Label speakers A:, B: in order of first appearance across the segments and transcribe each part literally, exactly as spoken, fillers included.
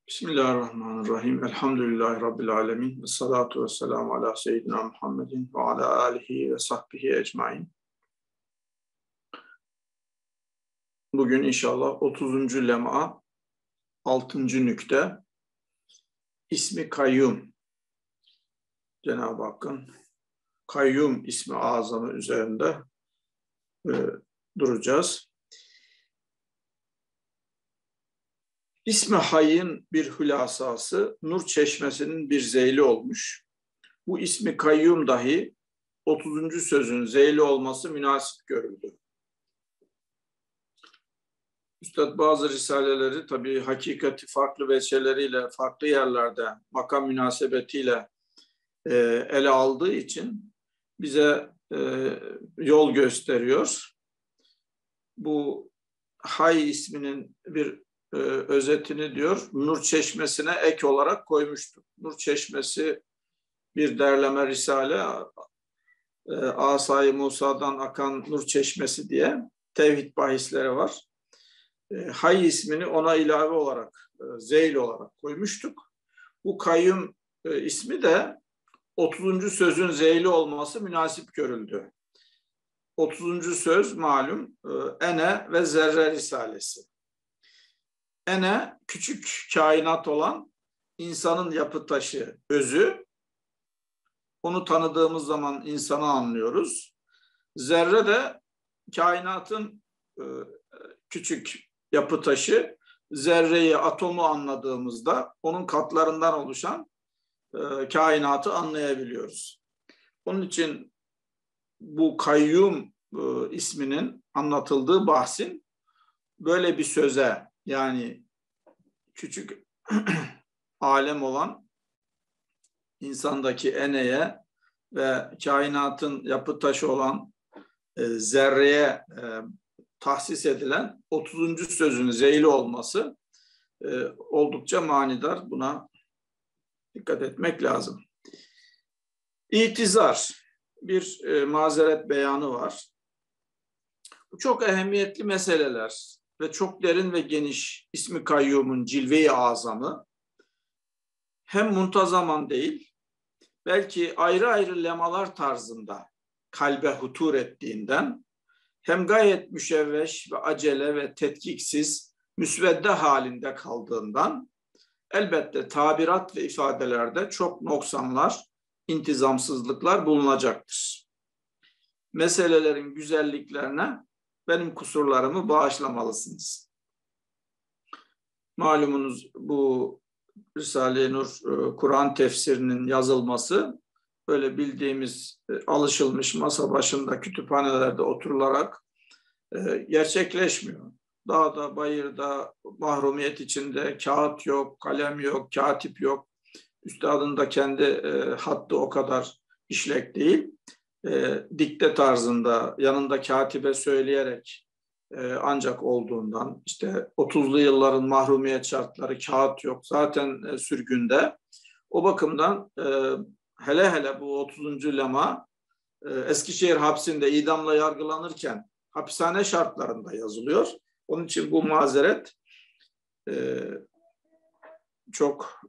A: Bismillahirrahmanirrahim. Elhamdülillahi Rabbil alemin. Ve salatu ve selamu ala seyyidina Muhammedin ve ala alihi ve sahbihi ecmain. Bugün inşallah otuzuncu lema, altıncı nükte, ismi Kayyum. Cenab-ı Hakk'ın Kayyum ismi azamı üzerinde e, duracağız. İsmi Hayy'in bir hülasası Nur Çeşmesi'nin bir zeyli olmuş. Bu ismi Kayyum dahi otuzuncu sözün zeyli olması münasip görüldü. Üstad bazı risaleleri tabii hakikati farklı veçeleriyle, farklı yerlerde makam münasebetiyle e, ele aldığı için bize e, yol gösteriyor. Bu Hay isminin bir e, özetini diyor, Nur Çeşmesi'ne ek olarak koymuştur. Nur Çeşmesi bir derleme risale, e, Asay-ı Musa'dan akan Nur Çeşmesi diye tevhid bahisleri var. Hay ismini ona ilave olarak, zeyl olarak koymuştuk. Bu kayyum ismi de otuzuncu sözün zeyli olması münasip görüldü. otuzuncu söz malum Ene ve Zerre Risalesi. Ene küçük kainat olan insanın yapı taşı, özü. Onu tanıdığımız zaman insanı anlıyoruz. Zerre de kainatın küçük yapı taşı, zerreyi, atomu anladığımızda onun katlarından oluşan e, kainatı anlayabiliyoruz. Onun için bu kayyum e, isminin anlatıldığı bahsin böyle bir söze, yani küçük alem olan insandaki eneye ve kainatın yapı taşı olan e, zerreye e, tahsis edilen otuzuncu sözün zeyli olması e, oldukça manidar. Buna dikkat etmek lazım. İtizar, bir e, mazeret beyanı var. Bu çok ehemmiyetli meseleler ve çok derin ve geniş ismi Kayyum'un cilve-i azamı hem muntazaman değil, belki ayrı ayrı lemalar tarzında kalbe hutur ettiğinden hem gayet müşevveş ve acele ve tetkiksiz müsvedde halinde kaldığından elbette tabirat ve ifadelerde çok noksanlar, intizamsızlıklar bulunacaktır. Meselelerin güzelliklerine benim kusurlarımı bağışlamalısınız. Malumunuz bu Risale-i Nur Kur'an tefsirinin yazılması böyle bildiğimiz alışılmış masa başında kütüphanelerde oturularak e, gerçekleşmiyor. Dağda, bayırda, mahrumiyet içinde kağıt yok, kalem yok, katip yok. Üstadın da kendi e, hattı o kadar işlek değil. E, dikte tarzında yanında katibe söyleyerek e, ancak olduğundan, işte otuzlu yılların mahrumiyet şartları, kağıt yok. Zaten e, sürgünde. O bakımdan e, hele hele bu otuzuncu lema Eskişehir hapsinde idamla yargılanırken hapishane şartlarında yazılıyor. Onun için bu mazeret çok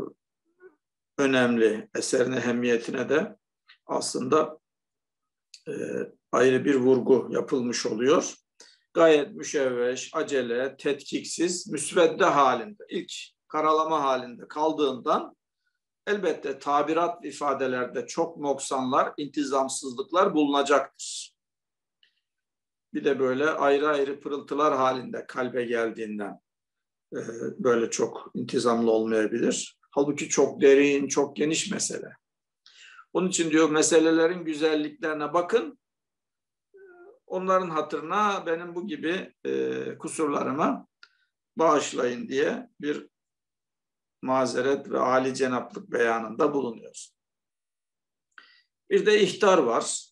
A: önemli. Eserin ehemmiyetine de aslında ayrı bir vurgu yapılmış oluyor. Gayet müşevveş, acele, tetkiksiz, müsvedde halinde, ilk karalama halinde kaldığından elbette tabirat ifadelerde çok noksanlar, intizamsızlıklar bulunacaktır. Bir de böyle ayrı ayrı pırıltılar halinde kalbe geldiğinden e, böyle çok intizamlı olmayabilir. Halbuki çok derin, çok geniş mesele. Onun için diyor meselelerin güzelliklerine bakın, onların hatırına benim bu gibi e, kusurlarıma bağışlayın diye bir mazeret ve âli cenaplık beyanında bulunuyor. Bir de ihtar var.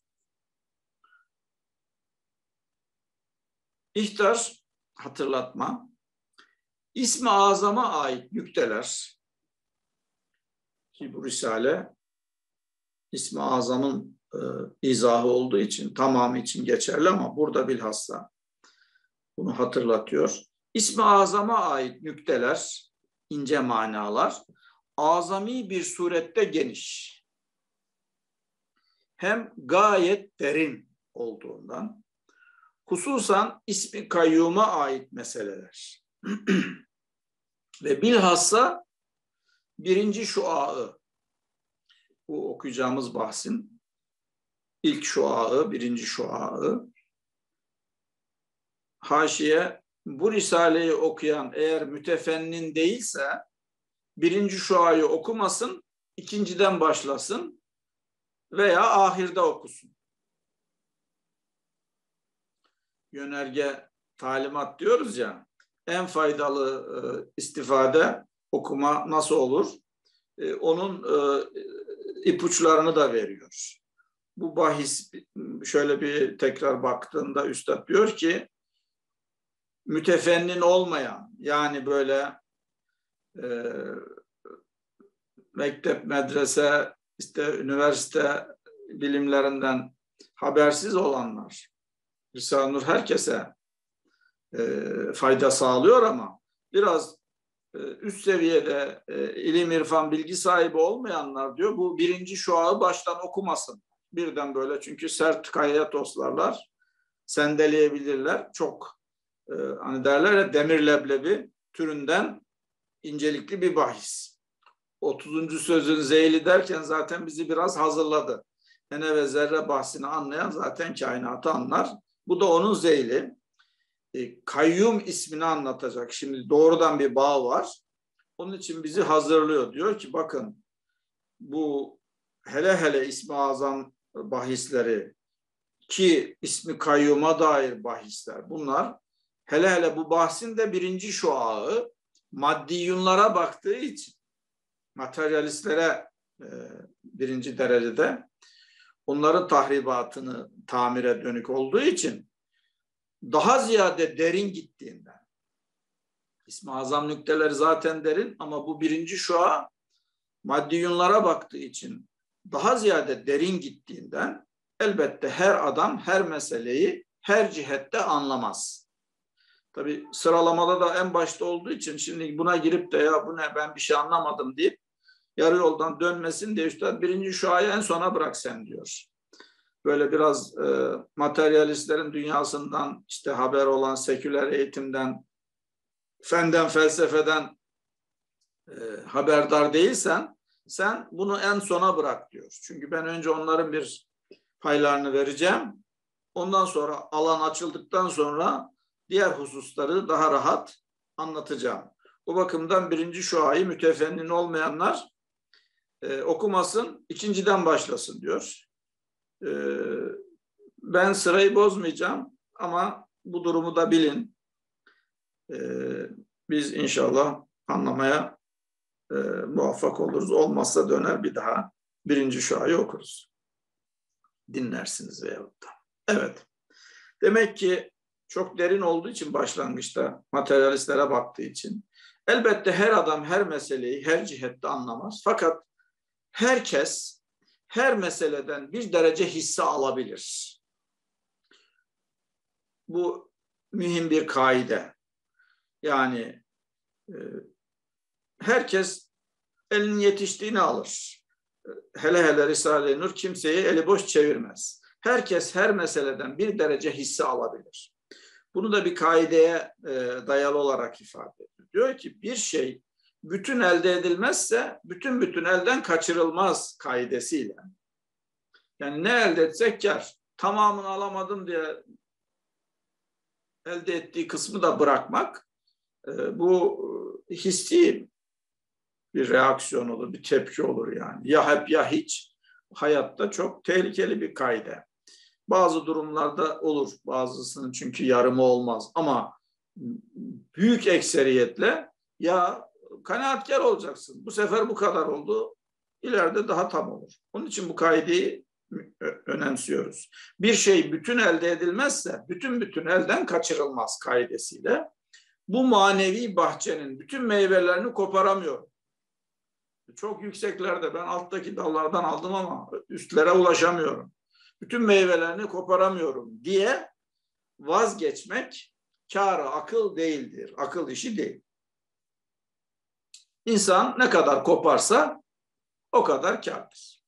A: İhtar, hatırlatma, ismi azama ait nükteler ki bu risale ismi azamın e, izahı olduğu için tamamı için geçerli ama burada bilhassa bunu hatırlatıyor. İsmi azama ait nükteler ince manalar, azami bir surette geniş, hem gayet derin olduğundan, hususan ismi kayyuma ait meseleler ve bilhassa birinci şuağı, bu okuyacağımız bahsin ilk şuağı, birinci şuağı, haşiye, bu risaleyi okuyan eğer mütefennin değilse birinci şuayı okumasın, ikinciden başlasın veya ahirde okusun. Yönerge, talimat diyoruz ya, en faydalı e, istifade, okuma nasıl olur? E, onun e, ipuçlarını da veriyor. Bu bahis, şöyle bir tekrar baktığında üstad diyor ki, mütefennin olmayan, yani böyle e, mektep, medrese, işte üniversite bilimlerinden habersiz olanlar, Risale-i Nur herkese e, fayda sağlıyor ama biraz e, üst seviyede e, ilim, irfan, bilgi sahibi olmayanlar diyor, bu birinci şuağı baştan okumasın. Birden böyle, çünkü sert kayaya toslarlar, sendeleyebilirler. Çok e, hani derler ya, demir leblebi türünden incelikli bir bahis. otuzuncu sözün zeyli derken zaten bizi biraz hazırladı. Ene ve zerre bahsini anlayan zaten kainatı anlar. Bu da onun zeyli. E, kayyum ismini anlatacak. Şimdi doğrudan bir bağ var. Onun için bizi hazırlıyor. Diyor ki bakın, bu hele hele İsmi Azam bahisleri, ki ismi kayyuma dair bahisler, bunlar hele hele bu bahsin de birinci şuağı maddiyunlara baktığı için, materyalistlere e, birinci derecede, onların tahribatını tamire dönük olduğu için daha ziyade derin gittiğinden, İsmi Azam nükteleri zaten derin ama bu birinci şua maddiyunlara baktığı için daha ziyade derin gittiğinden, elbette her adam her meseleyi her cihette anlamaz. Tabii sıralamada da en başta olduğu için şimdi buna girip de ya bu ne, ben bir şey anlamadım deyip yarı yoldan dönmesin diye üstad birinci şuayı en sona bırak sen diyor. Böyle biraz e, materyalistlerin dünyasından işte haber olan seküler eğitimden, fenden, felsefeden e, haberdar değilsen sen bunu en sona bırak diyor. Çünkü ben önce onların bir paylarını vereceğim. Ondan sonra alan açıldıktan sonra diğer hususları daha rahat anlatacağım. O bakımdan birinci şuayı mütefennin olmayanlar e, okumasın, ikinciden başlasın diyor. E, ben sırayı bozmayacağım ama bu durumu da bilin. E, biz inşallah anlamaya e, muvaffak oluruz. Olmazsa döner bir daha birinci şuayı okuruz. Dinlersiniz veyahut da. Evet. Demek ki çok derin olduğu için başlangıçta, materyalistlere baktığı için, elbette her adam her meseleyi her cihette anlamaz. Fakat herkes her meseleden bir derece hisse alabilir. Bu mühim bir kaide. Yani e, herkes elinin yetiştiğini alır. Hele hele Risale-i Nur kimseyi eli boş çevirmez. Herkes her meseleden bir derece hisse alabilir. Bunu da bir kaideye e, dayalı olarak ifade ediyor. Diyor ki bir şey bütün elde edilmezse bütün bütün elden kaçırılmaz kaidesiyle. Yani ne elde etsek kâr. Tamamını alamadım diye elde ettiği kısmı da bırakmak e, bu hissi bir reaksiyon olur, bir tepki olur yani. Ya hep ya hiç. Hayatta çok tehlikeli bir kaide. Bazı durumlarda olur, bazısının çünkü yarımı olmaz. Ama büyük ekseriyetle ya kanaatkar olacaksın. Bu sefer bu kadar oldu, ileride daha tam olur. Onun için bu kaideyi önemsiyoruz. Bir şey bütün elde edilmezse bütün bütün elden kaçırılmaz kaidesiyle bu manevi bahçenin bütün meyvelerini koparamıyorum. Çok yükseklerde, ben alttaki dallardan aldım ama üstlere ulaşamıyorum. Bütün meyvelerini koparamıyorum diye vazgeçmek kâr-ı akıl değildir. Akıl işi değil. İnsan ne kadar koparsa o kadar kârdır.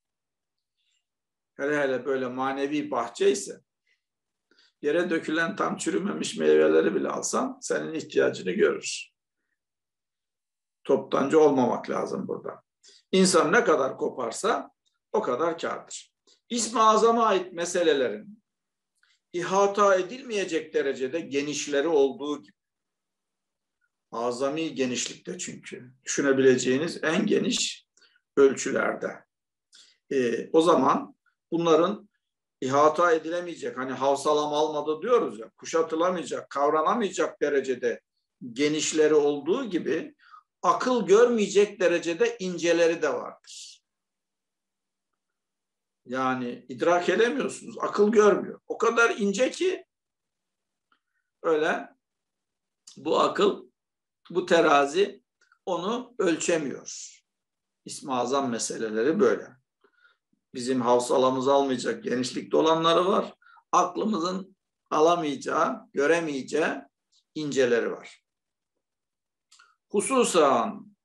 A: Hele hele böyle manevi bahçe ise yere dökülen tam çürümemiş meyveleri bile alsan senin ihtiyacını görür. Toptancı olmamak lazım burada. İnsan ne kadar koparsa o kadar kârdır. İsm-i Azam'a ait meselelerin ihata edilmeyecek derecede genişleri olduğu gibi, azami genişlikte çünkü, düşünebileceğiniz en geniş ölçülerde. Ee, o zaman bunların ihata edilemeyecek, hani havsalam almadı diyoruz ya, kuşatılamayacak, kavranamayacak derecede genişleri olduğu gibi akıl görmeyecek derecede inceleri de vardır. Yani idrak edemiyorsunuz, akıl görmüyor. O kadar ince ki öyle bu akıl, bu terazi onu ölçemiyor. İsm-i Azam meseleleri böyle. Bizim havsalamız almayacak genişlikte olanları var. Aklımızın alamayacağı, göremeyeceği inceleri var. Hususan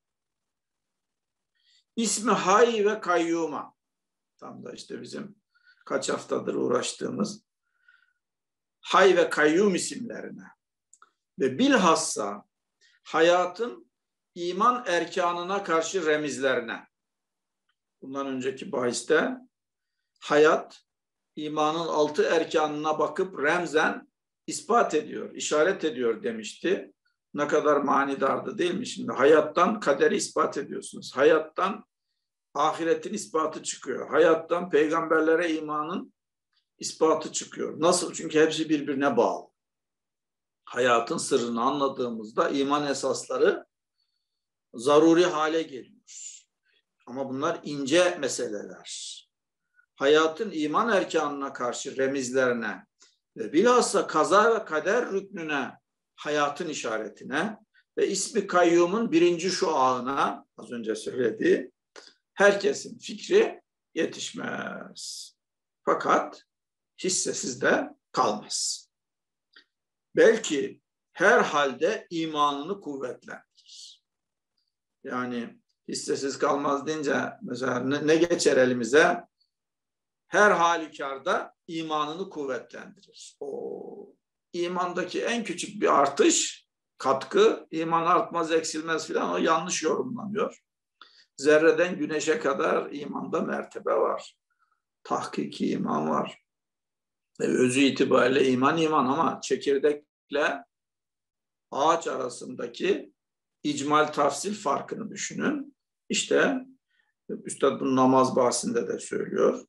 A: İsmi Hay ve Kayyum'a, tam da işte bizim kaç haftadır uğraştığımız Hay ve Kayyum isimlerine ve bilhassa hayatın iman erkanına karşı remizlerine. Bundan önceki bahiste hayat imanın altı erkanına bakıp remzen ispat ediyor, işaret ediyor demişti. Ne kadar manidardı değil mi şimdi? Hayattan kaderi ispat ediyorsunuz. Hayattan ahiretin ispatı çıkıyor. Hayattan peygamberlere imanın ispatı çıkıyor. Nasıl? Çünkü hepsi birbirine bağlı. Hayatın sırrını anladığımızda iman esasları zaruri hale geliyor. Ama bunlar ince meseleler. Hayatın iman erkanına karşı remizlerine ve bilhassa kaza ve kader rüknüne, hayatın işaretine ve ismi kayyumun birinci şuağına, az önce söylediği, herkesin fikri yetişmez. Fakat hissesiz de kalmaz. Belki her halde imanını kuvvetlendirir. Yani hissesiz kalmaz deyince mesela ne, ne geçer elimize? Her halükarda imanını kuvvetlendirir. O imandaki en küçük bir artış, katkı, iman artmaz, eksilmez filan, o yanlış yorumlanıyor. Zerreden güneşe kadar imanda mertebe var. Tahkiki iman var. E, özü itibariyle iman iman ama çekirdekle ağaç arasındaki icmal tafsil farkını düşünün. İşte Üstad bunu namaz bahsinde de söylüyor.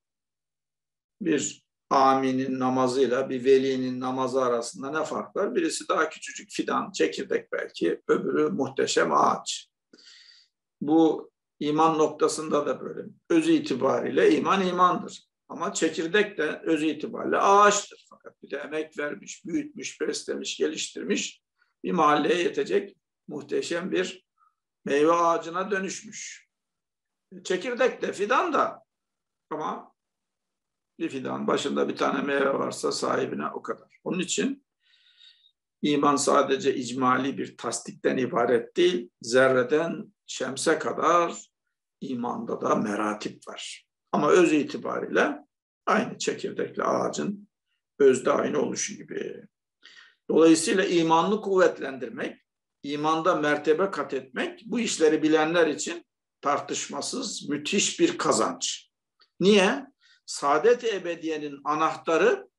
A: Bir aminin namazıyla bir velinin namazı arasında ne fark var? Birisi daha küçücük fidan, çekirdek belki, öbürü muhteşem ağaç. Bu iman noktasında da böyle. Öz itibariyle iman imandır. Ama çekirdek de öz itibariyle ağaçtır. Fakat bir de emek vermiş, büyütmüş, beslemiş, geliştirmiş, bir mahalleye yetecek muhteşem bir meyve ağacına dönüşmüş. Çekirdek de fidan da, ama bir fidan başında bir tane meyve varsa sahibine o kadar. Onun için iman sadece icmali bir tasdikten ibaret değil, zerreden şemse kadar imanda da meratip var. Ama öz itibariyle aynı çekirdekli ağacın özde aynı oluşu gibi. Dolayısıyla imanını kuvvetlendirmek, imanda mertebe kat etmek, bu işleri bilenler için tartışmasız müthiş bir kazanç. Niye? Saadet-i ebediyenin anahtarı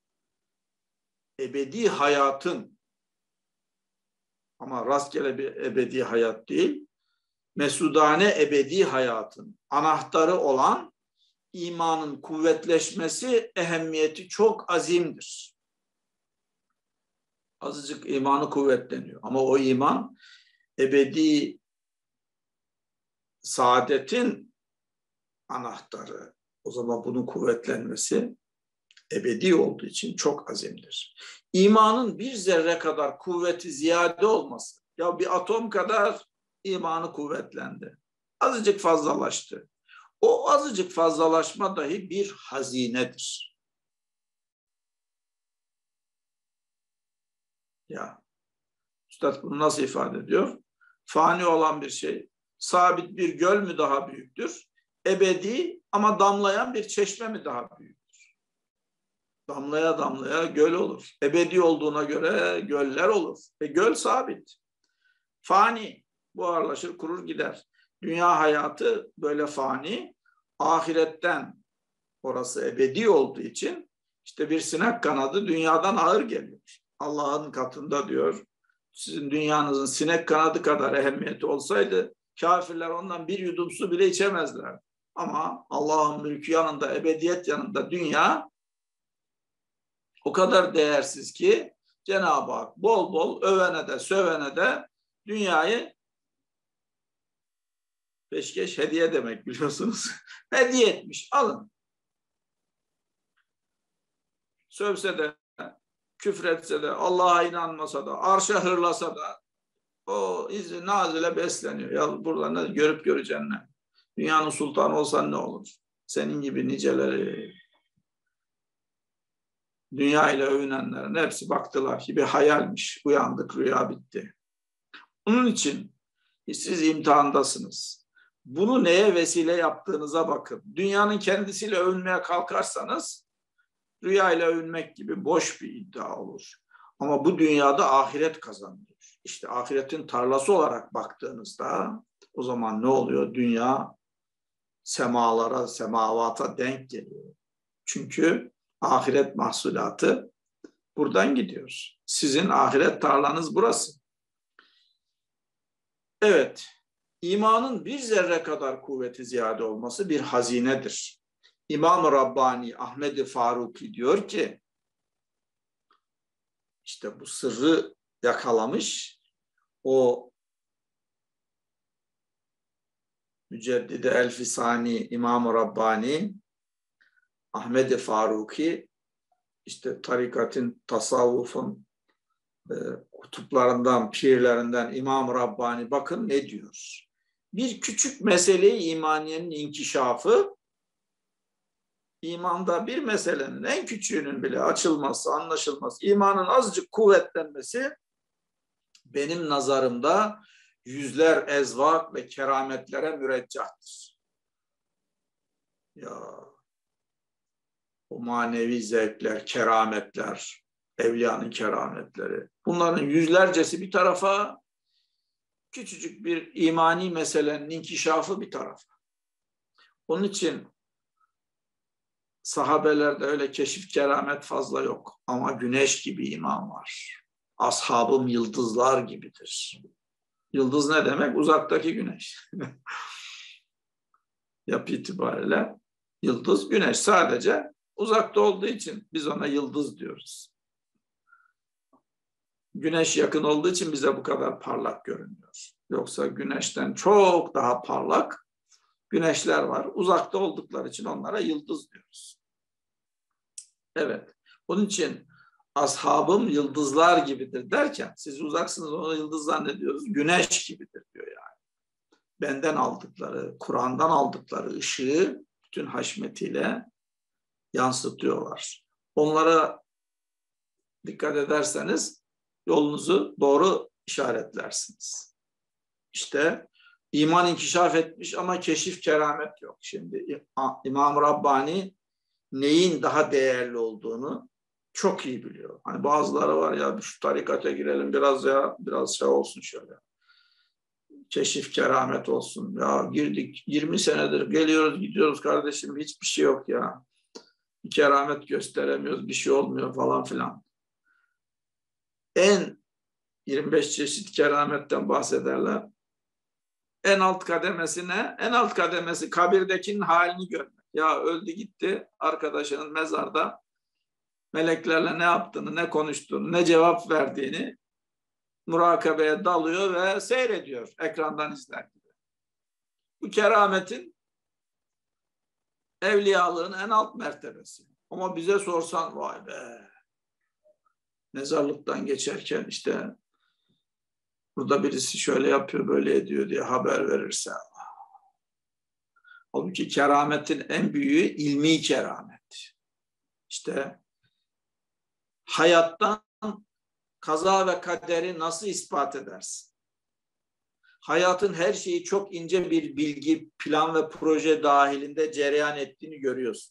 A: ebedi hayatın, ama rastgele bir ebedi hayat değil, mesudane ebedi hayatın anahtarı olan imanın kuvvetleşmesi, ehemmiyeti çok azimdir. Azıcık imanı kuvvetleniyor ama o iman ebedi saadetin anahtarı. O zaman bunun kuvvetlenmesi ebedi olduğu için çok azimdir. İmanın bir zerre kadar kuvveti ziyade olması, ya bir atom kadar imanı kuvvetlendi. Azıcık fazlalaştı. O azıcık fazlalaşma dahi bir hazinedir. Ya, Üstad bunu nasıl ifade ediyor? Fani olan bir şey. Sabit bir göl mü daha büyüktür? Ebedi ama damlayan bir çeşme mi daha büyüktür? Damlaya damlaya göl olur. Ebedi olduğuna göre göller olur. E göl sabit. Fani, buharlaşır, kurur gider. Dünya hayatı böyle fani. Ahiretten, orası ebedi olduğu için işte bir sinek kanadı dünyadan ağır geliyor. Allah'ın katında diyor, sizin dünyanızın sinek kanadı kadar ehemmiyeti olsaydı kafirler ondan bir yudum su bile içemezler. Ama Allah'ın mülkü yanında, ebediyet yanında dünya o kadar değersiz ki Cenab-ı Hak bol bol övene de sövene de dünyayı peşkeş hediye demek biliyorsunuz. Hediye etmiş. Alın. Sövse de, küfretse de, Allah'a inanmasa da, arşa hırlasa da o izni nazile besleniyor. Ya burada ne görüp göreceğin ne? Dünyanın sultanı olsan ne olur? Senin gibi niceleri, dünya ile övünenlerin hepsi baktılar ki bir hayalmiş. Uyandık, rüya bitti. Onun için siz imtihandasınız. Bunu neye vesile yaptığınıza bakın. Dünyanın kendisiyle övünmeye kalkarsanız rüya ile övünmek gibi boş bir iddia olur. Ama bu dünyada ahiret kazanılıyor. İşte ahiretin tarlası olarak baktığınızda o zaman ne oluyor? Dünya semalara, semavata denk geliyor. Çünkü ahiret mahsulatı buradan gidiyor. Sizin ahiret tarlanız burası. Evet, imanın bir zerre kadar kuvveti ziyade olması bir hazinedir. İmam-ı Rabbani Ahmed-i Faruki diyor ki, işte bu sırrı yakalamış, o Müceddide Elfisani İmam-ı Rabbani Ahmed-i Faruki, işte tarikatın, tasavvufun e, kutuplarından, pirlerinden İmam-ı Rabbani bakın ne diyor. Bir küçük mesele-i imaniyenin inkişafı, İmanda bir meselenin en küçüğünün bile açılması, anlaşılması, imanın azıcık kuvvetlenmesi benim nazarımda yüzler ezvak ve kerametlere müreccahtır. Ya o manevi zevkler, kerametler, evliyanın kerametleri, bunların yüzlercesi bir tarafa, küçücük bir imani meselenin inkişafı bir tarafa. Onun için sahabelerde öyle keşif keramet fazla yok. Ama güneş gibi iman var. Ashabım yıldızlar gibidir. Yıldız ne demek? Uzaktaki güneş. Yapı itibariyle yıldız güneş. Sadece uzakta olduğu için biz ona yıldız diyoruz. Güneş yakın olduğu için bize bu kadar parlak görünüyor. Yoksa güneşten çok daha parlak güneşler var. Uzakta oldukları için onlara yıldız diyoruz. Evet. Onun için ashabım yıldızlar gibidir derken siz uzaksınız, onu yıldız zannediyoruz. Güneş gibidir diyor yani. Benden aldıkları, Kur'an'dan aldıkları ışığı bütün haşmetiyle yansıtıyorlar. Onlara dikkat ederseniz yolunuzu doğru işaretlersiniz. İşte iman inkişaf etmiş ama keşif keramet yok. Şimdi İmam Rabbani neyin daha değerli olduğunu çok iyi biliyor. Hani bazıları var ya şu tarikata girelim biraz ya biraz şey olsun şöyle. Keşif keramet olsun. Ya girdik yirmi senedir geliyoruz gidiyoruz kardeşim hiçbir şey yok ya. Bir keramet gösteremiyoruz bir şey olmuyor falan filan. En yirmi beş çeşit kerametten bahsederler. En alt kademesine, en alt kademesi kabirdekinin halini görmek. Ya öldü gitti arkadaşının mezarda meleklerle ne yaptığını, ne konuştuğunu, ne cevap verdiğini murakabeye dalıyor ve seyrediyor ekrandan izler gibi. Bu kerametin evliyalığın en alt mertebesi. Ama bize sorsan vay be mezarlıktan geçerken işte burada birisi şöyle yapıyor böyle ediyor diye haber verirse. Halbuki kerametin en büyüğü ilmi keramet. İşte hayattan kaza ve kaderi nasıl ispat edersin? hayatın her şeyi çok ince bir bilgi, plan ve proje dahilinde cereyan ettiğini görüyorsun.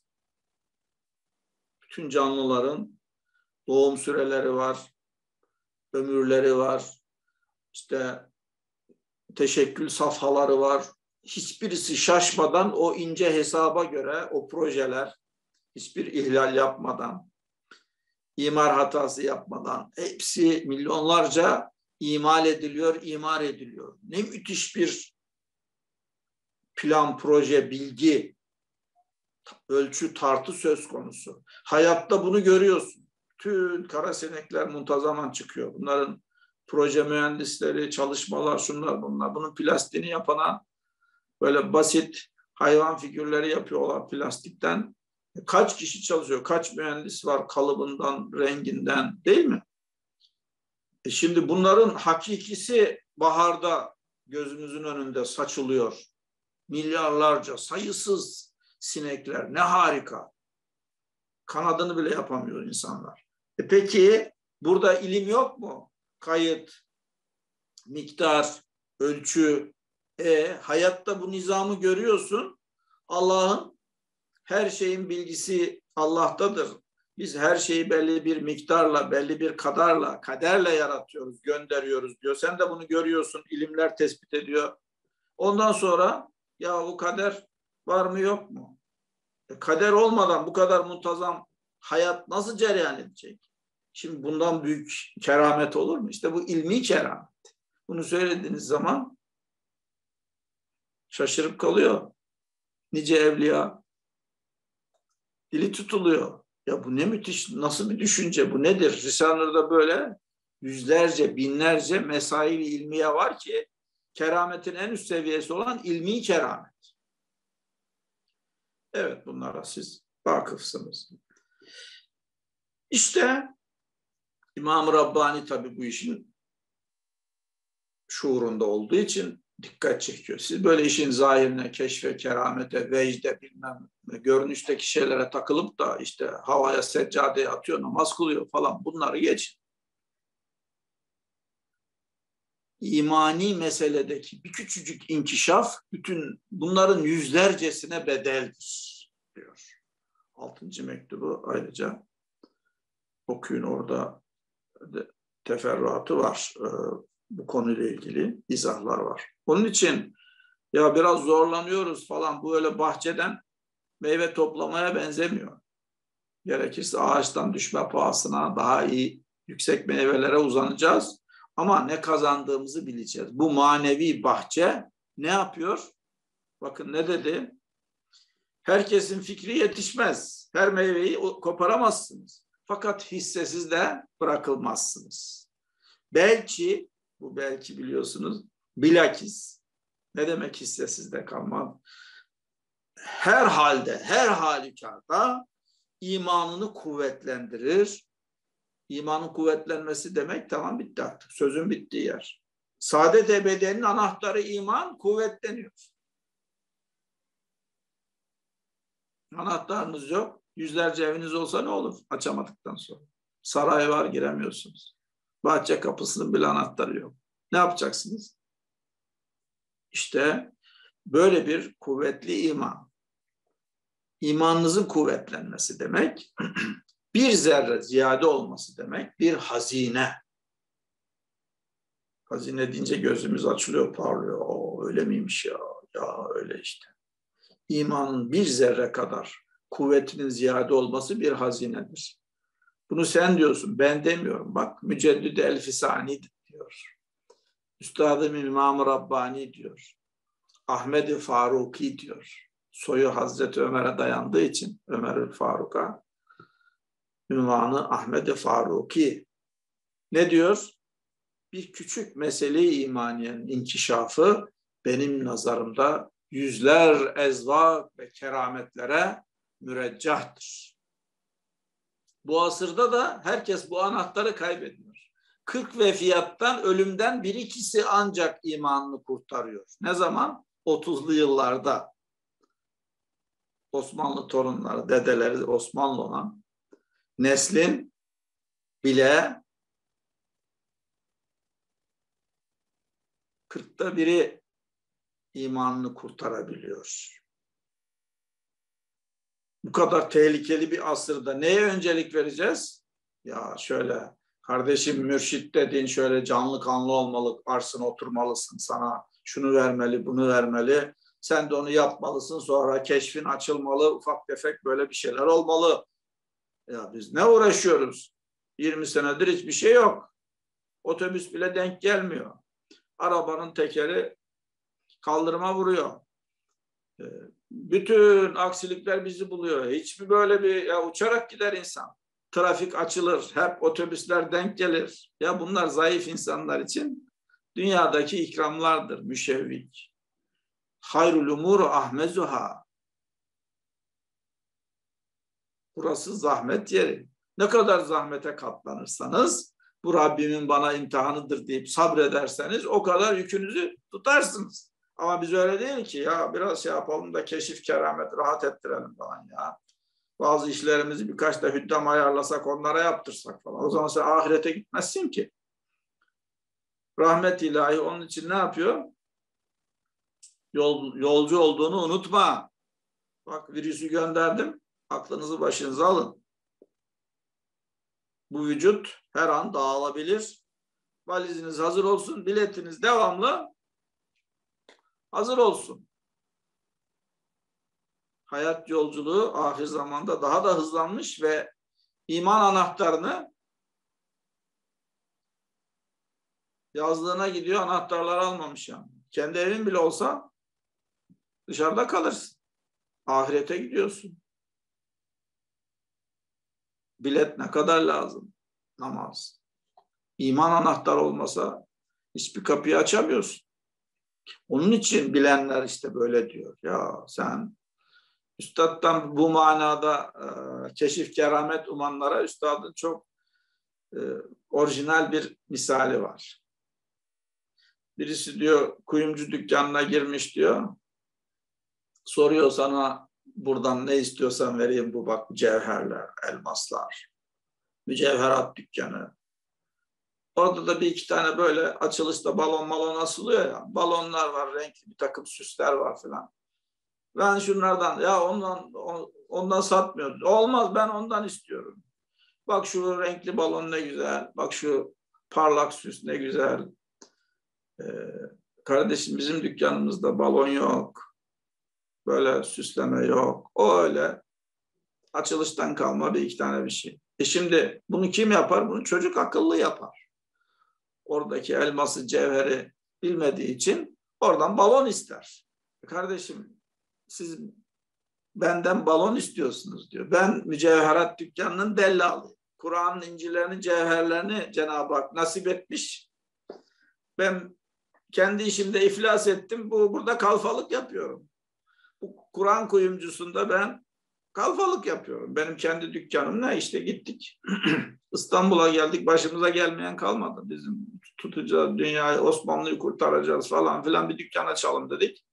A: Bütün canlıların doğum süreleri var, ömürleri var, işte teşekkül safhaları var. Hiçbirisi şaşmadan o ince hesaba göre o projeler hiçbir ihlal yapmadan, imar hatası yapmadan hepsi milyonlarca imal ediliyor, imar ediliyor. Ne müthiş bir plan, proje, bilgi, ölçü, tartı söz konusu. Hayatta bunu görüyorsun. Bütün kara sinekler muntazaman çıkıyor. Bunların proje mühendisleri, çalışmalar, şunlar bunlar. Bunun plastiğini yapana böyle basit hayvan figürleri yapıyorlar plastikten. Kaç kişi çalışıyor, kaç mühendis var kalıbından, renginden, değil mi? E şimdi bunların hakikisi baharda gözümüzün önünde saçılıyor. Milyarlarca, sayısız sinekler, ne harika. Kanadını bile yapamıyor insanlar. E peki burada ilim yok mu? Kayıt, miktar, ölçü. E, hayatta bu nizamı görüyorsun. Allah'ın her şeyin bilgisi Allah'tadır. Biz her şeyi belli bir miktarla, belli bir kadarla, kaderle yaratıyoruz, gönderiyoruz diyor. Sen de bunu görüyorsun, ilimler tespit ediyor. Ondan sonra ya bu kader var mı yok mu? E, kader olmadan bu kadar muntazam hayat nasıl cereyan edecek? Şimdi bundan büyük keramet olur mu? İşte bu ilmi keramet. Bunu söylediğiniz zaman şaşırıp kalıyor. Nice evliya dili tutuluyor. Ya bu ne müthiş, nasıl bir düşünce, bu nedir? Risale-i Nur'da böyle yüzlerce, binlerce mesail ilmiye var ki kerametin en üst seviyesi olan ilmi keramet. Evet, bunlara siz vakıfsınız. İşte İmam-ı Rabbani tabii bu işin şuurunda olduğu için dikkat çekiyor. Siz böyle işin zahirine, keşfe, keramete, vecde, bilmem görünüşteki şeylere takılıp da işte havaya seccadeye atıyor, namaz kılıyor falan, bunları geçin. İmani meseledeki bir küçücük inkişaf bütün bunların yüzlercesine bedeldir diyor. Altıncı mektubu ayrıca okuyun, orada teferruatı var. Bu konuyla ilgili izahlar var. Onun için ya biraz zorlanıyoruz falan, bu öyle bahçeden meyve toplamaya benzemiyor. Gerekirse ağaçtan düşme pahasına daha iyi yüksek meyvelere uzanacağız. Ama ne kazandığımızı bileceğiz. Bu manevi bahçe ne yapıyor? Bakın ne dedi? Herkesin fikri yetişmez. Her meyveyi koparamazsınız. Fakat hissesiz de bırakılmazsınız. Belki, bu belki biliyorsunuz, bilakis. Ne demek hissesiz de kalmaz? Her halde, her halükarda imanını kuvvetlendirir. İmanın kuvvetlenmesi demek tamam, bitti artık. Sözün bittiği yer. Saadet ebediyenin anahtarı iman, kuvvetleniyor. Anahtarınız yok. Yüzlerce eviniz olsa ne olur açamadıktan sonra? Saray var, giremiyorsunuz. Bahçe kapısının bile anahtarı yok. Ne yapacaksınız? İşte böyle bir kuvvetli iman. İmanınızın kuvvetlenmesi demek, bir zerre ziyade olması demek, bir hazine. Hazine deyince gözümüz açılıyor, parlıyor. O öyle miymiş ya? Ya öyle işte. İmanın bir zerre kadar kuvvetinin ziyade olması bir hazinedir. Bunu sen diyorsun, ben demiyorum. Bak, Müceddid-i Elfisani diyor. Üstadım İmam-ı Rabbani diyor. Ahmed-i Faruki diyor. Soyu Hazreti Ömer'e dayandığı için Ömer-i Faruk'a ünvanı Ahmed-i Faruki. Ne diyor? Bir küçük mesele-i imaniyenin inkişafı benim nazarımda yüzler ezvak ve kerametlere müreccahtır. Bu asırda da herkes bu anahtarı kaybediyor. Kırk vefiyattan, ölümden bir ikisi ancak imanını kurtarıyor. Ne zaman? otuzlu yıllarda. Osmanlı torunları, dedeleri Osmanlı olan neslin bile kırkta biri imanını kurtarabiliyor. Bu kadar tehlikeli bir asırda neye öncelik vereceğiz? Ya şöyle, kardeşim mürşit dediğin şöyle canlı kanlı olmalı, varsın oturmalısın, sana şunu vermeli, bunu vermeli. Sen de onu yapmalısın, sonra keşfin açılmalı, ufak tefek böyle bir şeyler olmalı. Ya biz ne uğraşıyoruz? yirmi senedir hiçbir şey yok. Otobüs bile denk gelmiyor. Arabanın tekeri kaldırıma vuruyor. Bütün aksilikler bizi buluyor. Hiçbir böyle bir, ya uçarak gider insan. Trafik açılır, hep otobüsler denk gelir. Ya bunlar zayıf insanlar için dünyadaki ikramlardır, müşevvik. Hayrul umuru ahmezuha. Burası zahmet yeri. Ne kadar zahmete katlanırsanız, bu Rabbimin bana imtihanıdır deyip sabrederseniz o kadar yükünüzü tutarsınız. Ama biz öyle değil ki, ya biraz şey yapalım da keşif, keramet, rahat ettirelim falan ya. Bazı işlerimizi birkaç da hüddam ayarlasak, onlara yaptırsak falan. O zaman sen ahirete gitmezsin ki. Rahmet ilahi onun için ne yapıyor? Yol, yolcu olduğunu unutma. Bak virüsü gönderdim. Aklınızı başınıza alın. Bu vücut her an dağılabilir. Valiziniz hazır olsun. Biletiniz devamlı hazır olsun. Hayat yolculuğu ahir zamanda daha da hızlanmış ve iman anahtarını yazlığına gidiyor, anahtarları almamış yani. Kendi evin bile olsa dışarıda kalırsın. Ahirete gidiyorsun. Bilet ne kadar lazım? Namaz. İman anahtarı olmasa hiçbir kapıyı açamıyorsun. Onun için bilenler işte böyle diyor. Ya sen üstaddan bu manada e, keşif keramet umanlara üstadın çok e, orijinal bir misali var. Birisi diyor kuyumcu dükkanına girmiş diyor. Soruyor sana buradan ne istiyorsan vereyim, bu bak cevherler, elmaslar. Mücevherat dükkanı. Orada da bir iki tane böyle açılışta balon malon asılıyor ya. Balonlar var, renkli bir takım süsler var filan. Ben şunlardan, ya ondan ondan satmıyor. Olmaz, ben ondan istiyorum. Bak şu renkli balon ne güzel. Bak şu parlak süs ne güzel. Ee, kardeşim bizim dükkanımızda balon yok. Böyle süsleme yok. O öyle açılıştan kalma bir iki tane bir şey. E şimdi bunu kim yapar? Bunu çocuk akıllı yapar. Oradaki elması, cevheri bilmediği için oradan balon ister. Kardeşim siz benden balon istiyorsunuz diyor. Ben mücevherat dükkanının dellalıyım. Kur'an'ın incilerini, cevherlerini Cenab-ı Hak nasip etmiş. Ben kendi işimde iflas ettim. Bu burada kalfalık yapıyorum. Bu Kur'an kuyumcusunda ben kalfalık yapıyorum. Benim kendi dükkanım ne? İşte gittik. İstanbul'a geldik. Başımıza gelmeyen kalmadı. Bizim tutacağız dünyayı, Osmanlı'yı kurtaracağız falan filan, bir dükkan açalım dedik.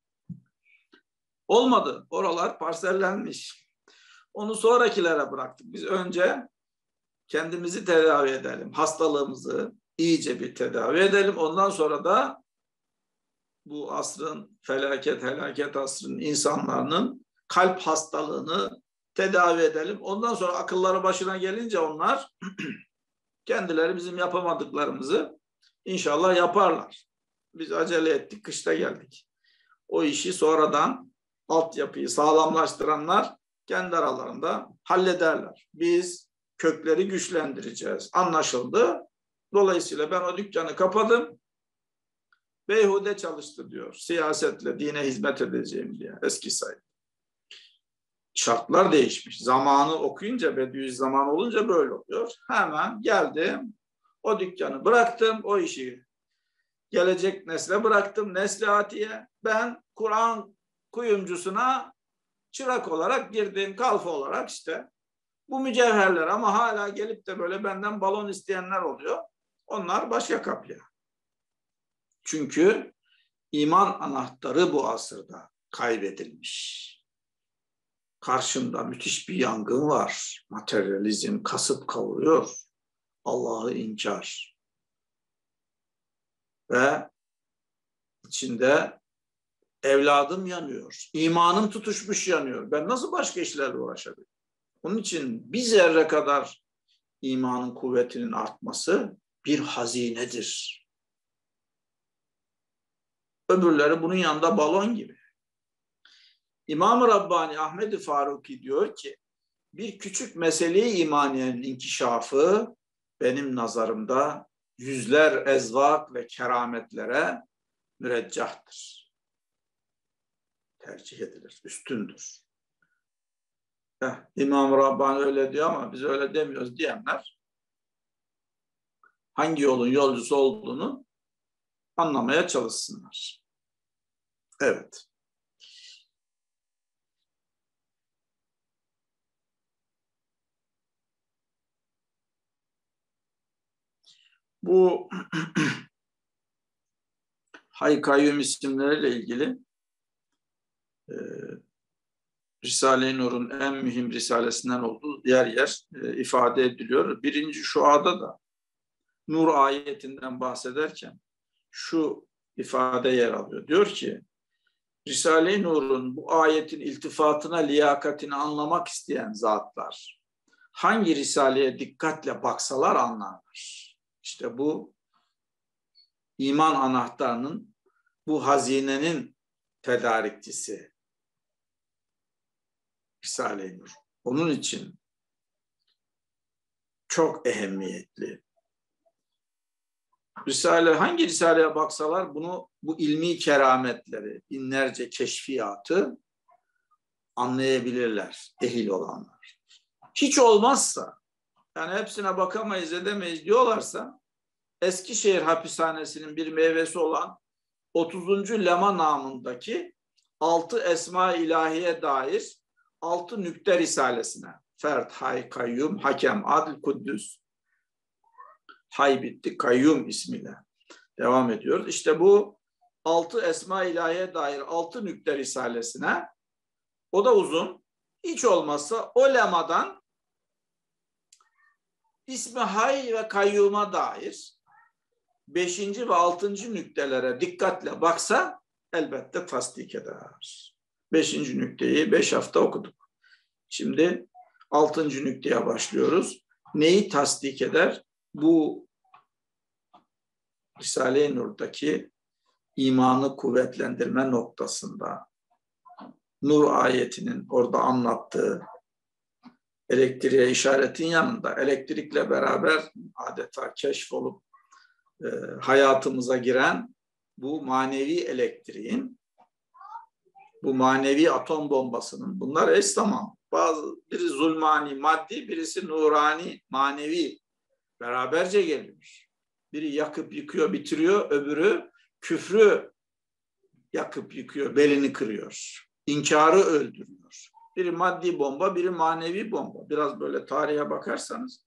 A: Olmadı. Oralar parsellenmiş. Onu sonrakilere bıraktık. Biz önce kendimizi tedavi edelim. Hastalığımızı iyice bir tedavi edelim. Ondan sonra da bu asrın felaket, helaket asrının insanların kalp hastalığını tedavi edelim. Ondan sonra akılları başına gelince onlar kendileri bizim yapamadıklarımızı inşallah yaparlar. Biz acele ettik, kışta geldik. O işi sonradan altyapıyı sağlamlaştıranlar kendi aralarında hallederler. Biz kökleri güçlendireceğiz. Anlaşıldı. Dolayısıyla ben o dükkanı kapadım. Beyhude çalıştı diyor. Siyasetle dine hizmet edeceğim diye. Eski sayı. Şartlar değişmiş. Zamanı okuyunca, Bediüzzaman olunca böyle oluyor. Hemen geldim. O dükkanı bıraktım. O işi gelecek nesle bıraktım. Nesli atiye. Ben Kur'an kuyumcusuna çırak olarak girdim. Kalfa olarak işte. Bu mücevherler, ama hala gelip de böyle benden balon isteyenler oluyor. Onlar başka kapıya. Çünkü iman anahtarı bu asırda kaybedilmiş. Karşımda müthiş bir yangın var. Materyalizm kasıp kavuruyor. Allah'ı inkar. Ve içinde evladım yanıyor, imanım tutuşmuş yanıyor. Ben nasıl başka işlerle uğraşabilirim? Onun için bir zerre kadar imanın kuvvetinin artması bir hazinedir. Öbürleri bunun yanında balon gibi. İmam-ı Rabbani Ahmed-i Faruki diyor ki, bir küçük mesele-i imaniyenin inkişafı benim nazarımda yüzler ezvak ve kerametlere müreccahtır. Tercih edilir, üstündür. Eh, İmam-ı Rabbani öyle diyor ama biz öyle demiyoruz diyenler hangi yolun yolcusu olduğunu anlamaya çalışsınlar. Evet. Bu Hay Kayyum isimleriyle ilgili e, Risale-i Nur'un en mühim risalesinden olduğu yer yer e, ifade ediliyor. Birinci şuada da Nur ayetinden bahsederken şu ifade yer alıyor. Diyor ki, Risale-i Nur'un bu ayetin iltifatına, liyakatini anlamak isteyen zatlar hangi risaleye dikkatle baksalar anlarlar. İşte bu iman anahtarının, bu hazinenin tedarikçisi Risale-i Nur. Onun için çok ehemmiyetli. Risale, hangi risaleye baksalar bunu, bu ilmi kerametleri, binlerce keşfiyatı anlayabilirler, ehil olanlar. Hiç olmazsa, yani hepsine bakamayız, edemeyiz diyorlarsa, Eskişehir hapishanesinin bir meyvesi olan otuzuncu lema namındaki altı esma-i ilahiye dair altı nükte risalesine, Fert, Hay, Kayyum, Hakem, Adil, Kuddüs, Hay bitti, Kayyum ismiyle devam ediyoruz. İşte bu altı esma-i ilahiye dair altı nükte risalesine, o da uzun, hiç olmazsa o lemadan ismi Hay ve Kayyum'a dair beşinci ve altıncı nüktelere dikkatle baksa elbette tasdik eder. Beşinci nükteyi beş hafta okuduk. Şimdi altıncı nükteye başlıyoruz. Neyi tasdik eder? Bu Risale-i Nur'daki imanı kuvvetlendirme noktasında Nur ayetinin orada anlattığı elektriğe işaretin yanında elektrikle beraber adeta keşfolup e, hayatımıza giren bu manevi elektriğin, bu manevi atom bombasının, bunlar eş zaman. Bazı, biri zulmani, maddi, birisi nurani, manevi beraberce geliyor. Biri yakıp yıkıyor, bitiriyor, öbürü küfrü yakıp yıkıyor, belini kırıyor. İnkarı öldürüyor. Biri maddi bomba, biri manevi bomba. Biraz böyle tarihe bakarsanız,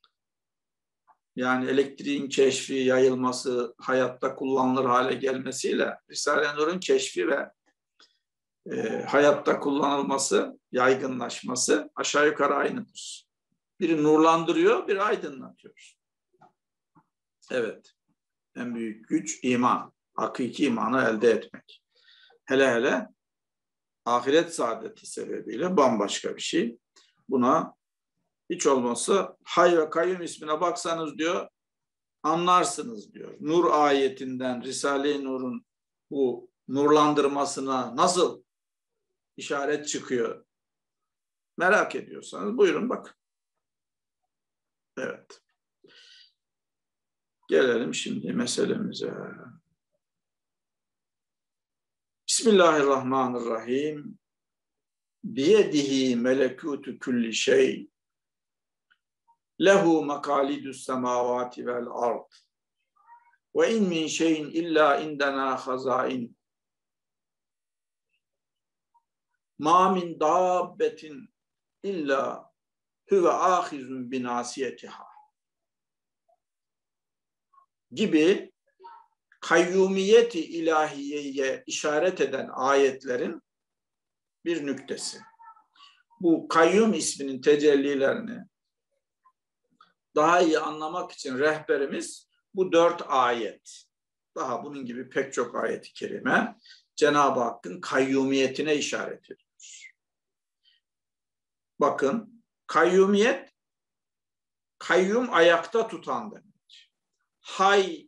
A: yani elektriğin keşfi, yayılması, hayatta kullanılır hale gelmesiyle Risale-i Nur'un keşfi ve e, hayatta kullanılması, yaygınlaşması aşağı yukarı aynıdır. Biri nurlandırıyor, biri aydınlatıyor. Evet, en büyük güç iman, hakiki imanı elde etmek. Hele hele ahiret saadeti sebebiyle bambaşka bir şey. Buna hiç olmazsa Hay ve Kayyum ismine baksanız diyor, anlarsınız diyor. Nur ayetinden Risale-i Nur'un bu nurlandırmasına nasıl işaret çıkıyor merak ediyorsanız buyurun bakın. Evet. Gelelim şimdi meselemize. Bismillahirrahmanirrahim. Biyedihi melekutu kulli şey. Lehu makalidus semavati vel ard. Ve in min şeyin illa indena hazain. Ma min dabbetin illa huve ahizun binasiyetiha. Gibi kayyumiyeti ilahiyeye işaret eden ayetlerin bir nüktesi. Bu kayyum isminin tecellilerini daha iyi anlamak için rehberimiz bu dört ayet. daha bunun gibi pek çok ayet-i kerime Cenab-ı Hakk'ın kayyumiyetine işaret ediyor. Bakın, kayyumiyet, kayyum ayakta tutan demek. Hay,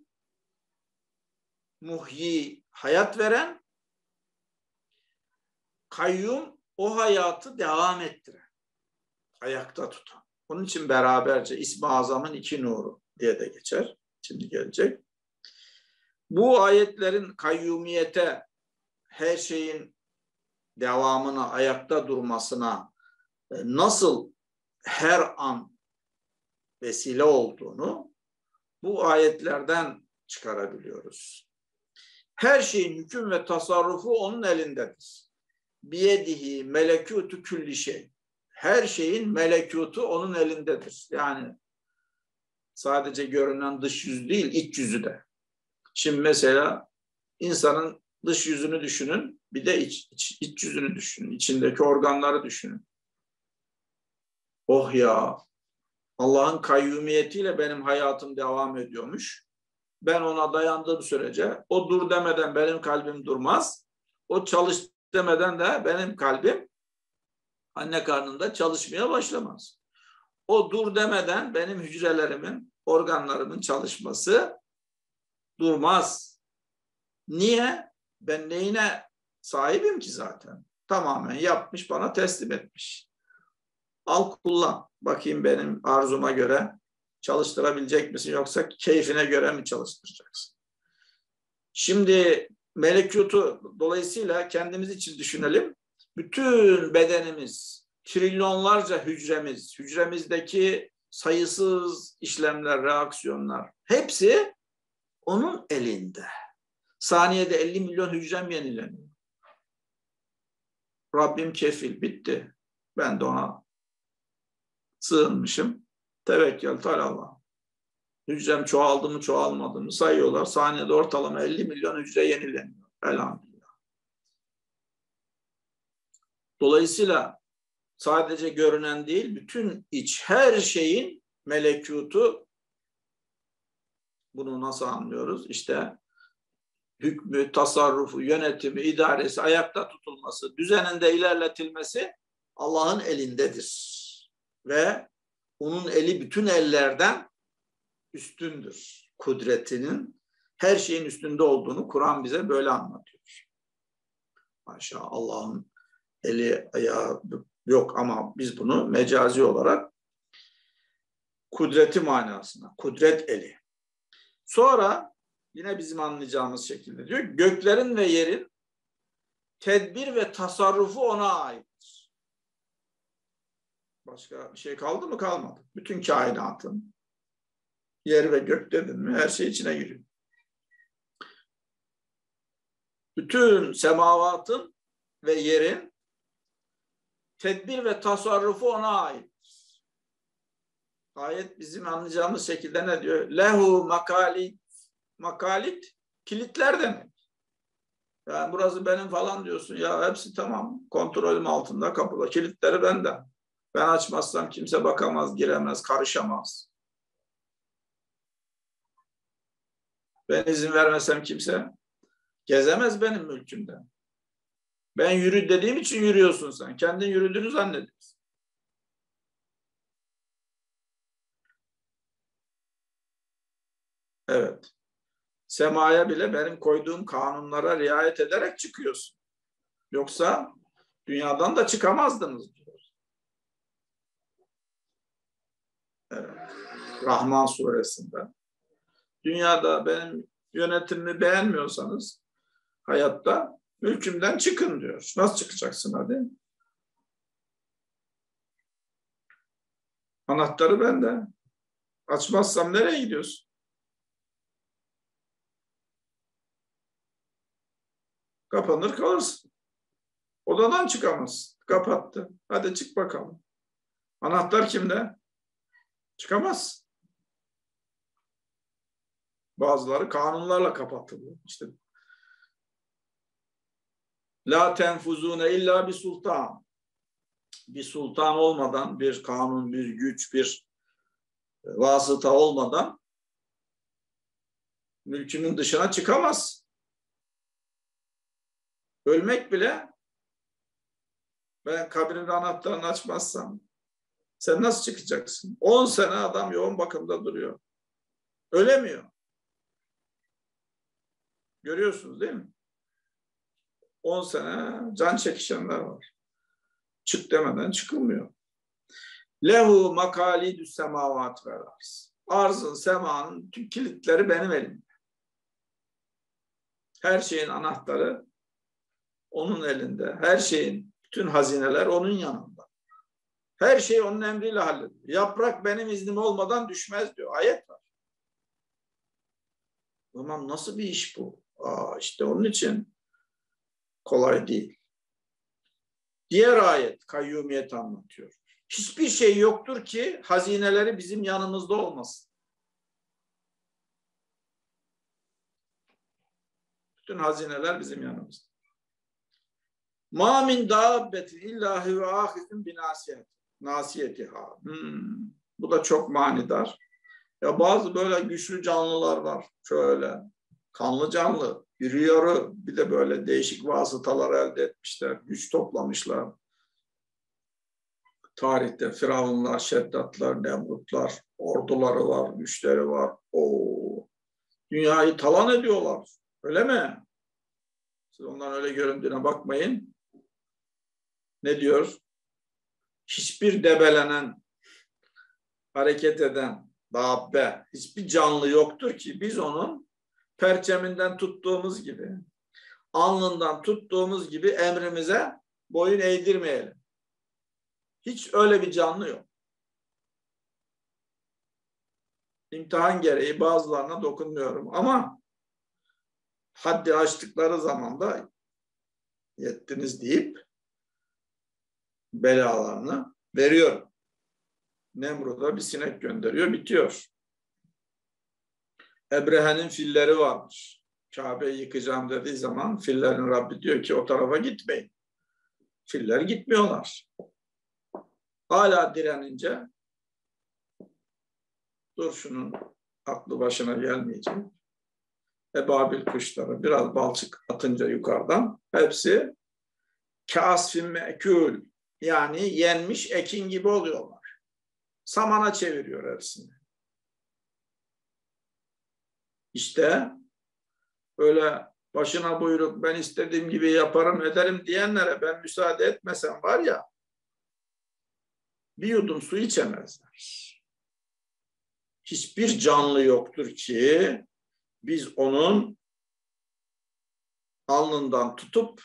A: muhyi, hayat veren, kayyum o hayatı devam ettiren, ayakta tutan. Onun için beraberce İsmi Azam'ın iki nuru diye de geçer. Şimdi gelecek. Bu ayetlerin kayyumiyete, her şeyin devamına, ayakta durmasına nasıl her an vesile olduğunu bu ayetlerden çıkarabiliyoruz. Her şeyin hüküm ve tasarrufu onun elindedir. Biyedihi melekutu külli şey. Her şeyin melekutu onun elindedir. Yani sadece görünen dış yüz değil, iç yüzü de. Şimdi mesela insanın dış yüzünü düşünün, bir de iç, iç, iç yüzünü düşünün, içindeki organları düşünün. Oh ya, Allah'ın kayyumiyetiyle benim hayatım devam ediyormuş. Ben ona dayandığım sürece o dur demeden benim kalbim durmaz. O çalış demeden de benim kalbim anne karnında çalışmaya başlamaz. O dur demeden benim hücrelerimin, organlarımın çalışması durmaz. Niye? Ben neyine sahibim ki zaten? Tamamen yapmış, bana teslim etmiş. Al kullan. Bakayım benim arzuma göre çalıştırabilecek misin, yoksa keyfine göre mi çalıştıracaksın? Şimdi melekutu dolayısıyla kendimiz için düşünelim. Bütün bedenimiz, trilyonlarca hücremiz, hücremizdeki sayısız işlemler, reaksiyonlar hepsi onun elinde. Saniyede elli milyon hücrem yenileniyor. Rabbim kefil, bitti. Ben de ona sığınmışım. Tevekkül Allah. Hücrem çoğaldı mı çoğalmadı mı sayıyorlar. Saniyede ortalama elli milyon hücre yenileniyor. Elhamdülillah. Dolayısıyla sadece görünen değil, bütün iç her şeyin melekutu, bunu nasıl anlıyoruz? İşte hükmü, tasarrufu, yönetimi, idaresi, ayakta tutulması, düzeninde ilerletilmesi Allah'ın elindedir. Ve onun eli bütün ellerden üstündür. Kudretinin her şeyin üstünde olduğunu Kur'an bize böyle anlatıyor. Maşallah, Allah'ın eli ayağı yok ama biz bunu mecazi olarak kudreti manasına, kudret eli. Sonra yine bizim anlayacağımız şekilde diyor, göklerin ve yerin tedbir ve tasarrufu ona aittir. Başka bir şey kaldı mı? Kalmadı. Bütün kainatın, yer ve gök dedin mi her şey içine giriyor. Bütün semavatın ve yerin tedbir ve tasarrufu ona ait. Ayet bizim anlayacağımız şekilde ne diyor? Lehu makalit, makalit kilitler demek. Yani burası benim falan diyorsun. Ya hepsi tamam. Kontrolüm altında kapıda. Kilitleri benden. Ben açmazsam kimse bakamaz, giremez, karışamaz. Ben izin vermesem kimse gezemez benim mülkümde. Ben yürü dediğim için yürüyorsun sen. Kendin yürüdüğünü zannediyorsun. Evet. Semaya bile benim koyduğum kanunlara riayet ederek çıkıyorsun. Yoksa dünyadan da çıkamazdınız diyor. Evet. Rahman suresinde. Dünyada benim yönetimimi beğenmiyorsanız hayatta mülkümden çıkın diyor. Nasıl çıkacaksın hadi? Anahtarı bende. Açmazsam nereye gidiyorsun? Kapanır kalırsın. Odadan çıkamazsın. Kapattı. Hadi çık bakalım. Anahtar kimde? Çıkamaz. Bazıları kanunlarla kapatılıyor. İşte la tenfuzune illa bir sultan. Bir sultan olmadan, bir kanun, bir güç, bir vasıta olmadan Mülkümün dışına çıkamaz. Ölmek bile, ben kabrin anahtarını açmazsam sen nasıl çıkacaksın? on sene adam yoğun bakımda duruyor. Ölemiyor. Görüyorsunuz değil mi? on sene can çekişenler var. Çık demeden çıkılmıyor. Lehu makalidü semavat vel arz. Arzın, semanın tüm kilitleri benim elimde. Her şeyin anahtarı onun elinde. Her şeyin, bütün hazineler onun yanında. Her şey onun emriyle hallediyor. Yaprak benim iznim olmadan düşmez diyor. Ayet var. Tamam, nasıl bir iş bu? Aa, işte onun için kolay değil. Diğer ayet kayyumiyet anlatıyor. Hiçbir şey yoktur ki hazineleri bizim yanımızda olmasın. Bütün hazineler bizim yanımızda. Ma min dabbetin illahi ve ahizun bi nasiyetiha. Hmm, bu da çok manidar. Ya bazı böyle güçlü canlılar var. Şöyle kanlı canlı, yürüyor, bir de böyle değişik vasıtalar elde etmişler, güç toplamışlar. Tarihte Firavunlar, Şeddatlar, Nemrutlar, orduları var, güçleri var. Oo, dünyayı talan ediyorlar. Öyle mi? Siz onların öyle göründüğüne bakmayın. Ne diyor? Hiçbir debelenen, hareket eden dabbe, hiçbir canlı yoktur ki biz onun perçeminden tuttuğumuz gibi, alnından tuttuğumuz gibi emrimize boyun eğdirmeyelim. Hiç öyle bir canlı yok. İmtihan gereği bazılarına dokunmuyorum ama haddi aştıkları zaman da yettiniz deyip belalarını veriyor. Nemrut'a bir sinek gönderiyor, bitiyor. Ebrehe'nin filleri varmış. Kabe'yi yıkacağım dediği zaman fillerin Rabbi diyor ki o tarafa gitmeyin. Filler gitmiyorlar. Hala direnince dur şunun aklı başına gelmeyecek. Ebabil kuşları biraz balçık atınca yukarıdan hepsi kasfin mekul, yani yenmiş ekin gibi oluyorlar. Samana çeviriyor hepsini. İşte böyle başına buyruk ben istediğim gibi yaparım ederim diyenlere ben müsaade etmesem var ya bir yudum su içemezler. Hiçbir canlı yoktur ki biz onun alnından tutup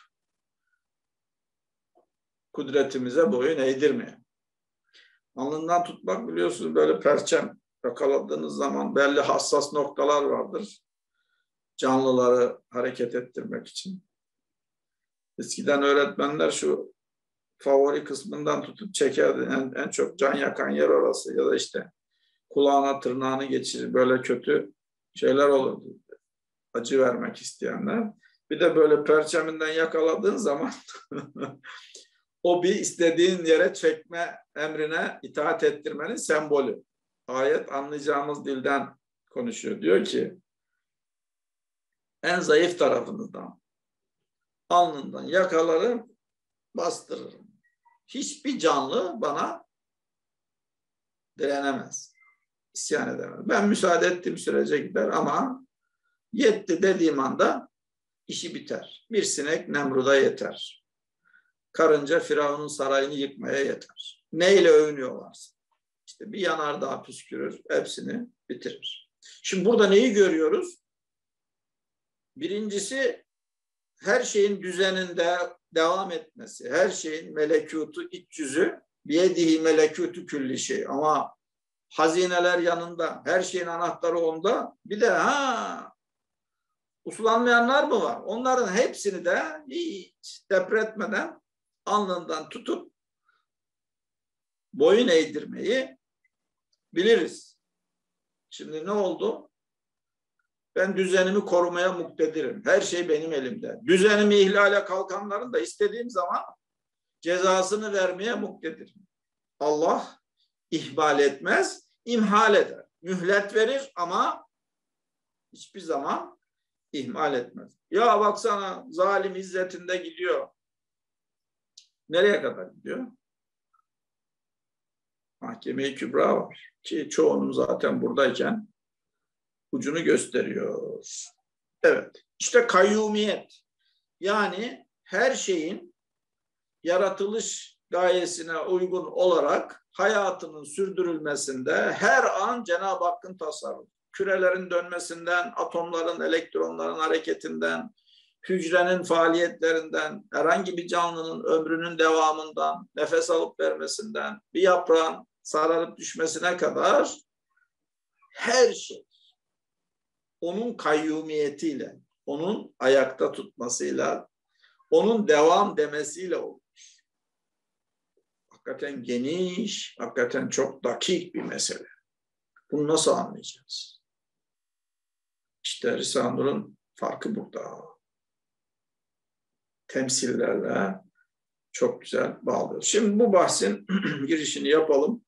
A: kudretimize boyun eğdirmeyelim. Alnından tutmak biliyorsunuz böyle perçem yakaladığınız zaman belli hassas noktalar vardır. Canlıları hareket ettirmek için. Eskiden öğretmenler şu favori kısmından tutup çekerdi. En, en çok can yakan yer orası ya da işte kulağına tırnağını geçirir. Böyle kötü şeyler olurdu. Acı vermek isteyenler. Bir de böyle perçeminden yakaladığın zaman o bir istediğin yere çekme emrine itaat ettirmenin sembolü. Ayet anlayacağımız dilden konuşuyor. Diyor ki en zayıf tarafınızdan alnından yakalarım, bastırırım. Hiçbir canlı bana direnemez. İsyan edemez. Ben müsaade ettiğim sürece gider ama yetti dediğim anda işi biter. Bir sinek Nemrut'a yeter. Karınca Firavun'un sarayını yıkmaya yeter. Neyle övünüyorlarsa. İşte bir yanardağ püskürür, hepsini bitirir. Şimdi burada neyi görüyoruz? Birincisi her şeyin düzeninde devam etmesi, her şeyin melekutu, iç yüzü, biyedihi melekutu külli şey. Ama hazineler yanında, her şeyin anahtarı onda. Bir de ha uslanmayanlar mı var? Onların hepsini de hiç depretmeden alnından tutup boyun eğdirmeyi biliriz. Şimdi ne oldu? Ben düzenimi korumaya muktedirim. Her şey benim elimde. Düzenimi ihlale kalkanların da istediğim zaman cezasını vermeye muktedirim. Allah ihmal etmez, imhal eder. Mühlet verir ama hiçbir zaman ihmal etmez. Ya baksana zalim izzetinde gidiyor. Nereye kadar gidiyor? Mahkeme-i Kübra var ki çoğunun zaten buradayken ucunu gösteriyor. Evet, işte kayyumiyet. Yani her şeyin yaratılış gayesine uygun olarak hayatının sürdürülmesinde her an Cenab-ı Hakk'ın tasarrufu. Kürelerin dönmesinden, atomların, elektronların hareketinden, hücrenin faaliyetlerinden, herhangi bir canlının ömrünün devamından, nefes alıp vermesinden, bir yaprağın sararıp düşmesine kadar her şey onun kayyumiyetiyle, onun ayakta tutmasıyla, onun devam demesiyle olur. Hakikaten geniş, hakikaten çok dakik bir mesele. Bunu nasıl anlayacağız? İşte Risale-i Nur'un farkı burada. Temsillerle çok güzel bağlıyor. Şimdi bu bahsin girişini yapalım.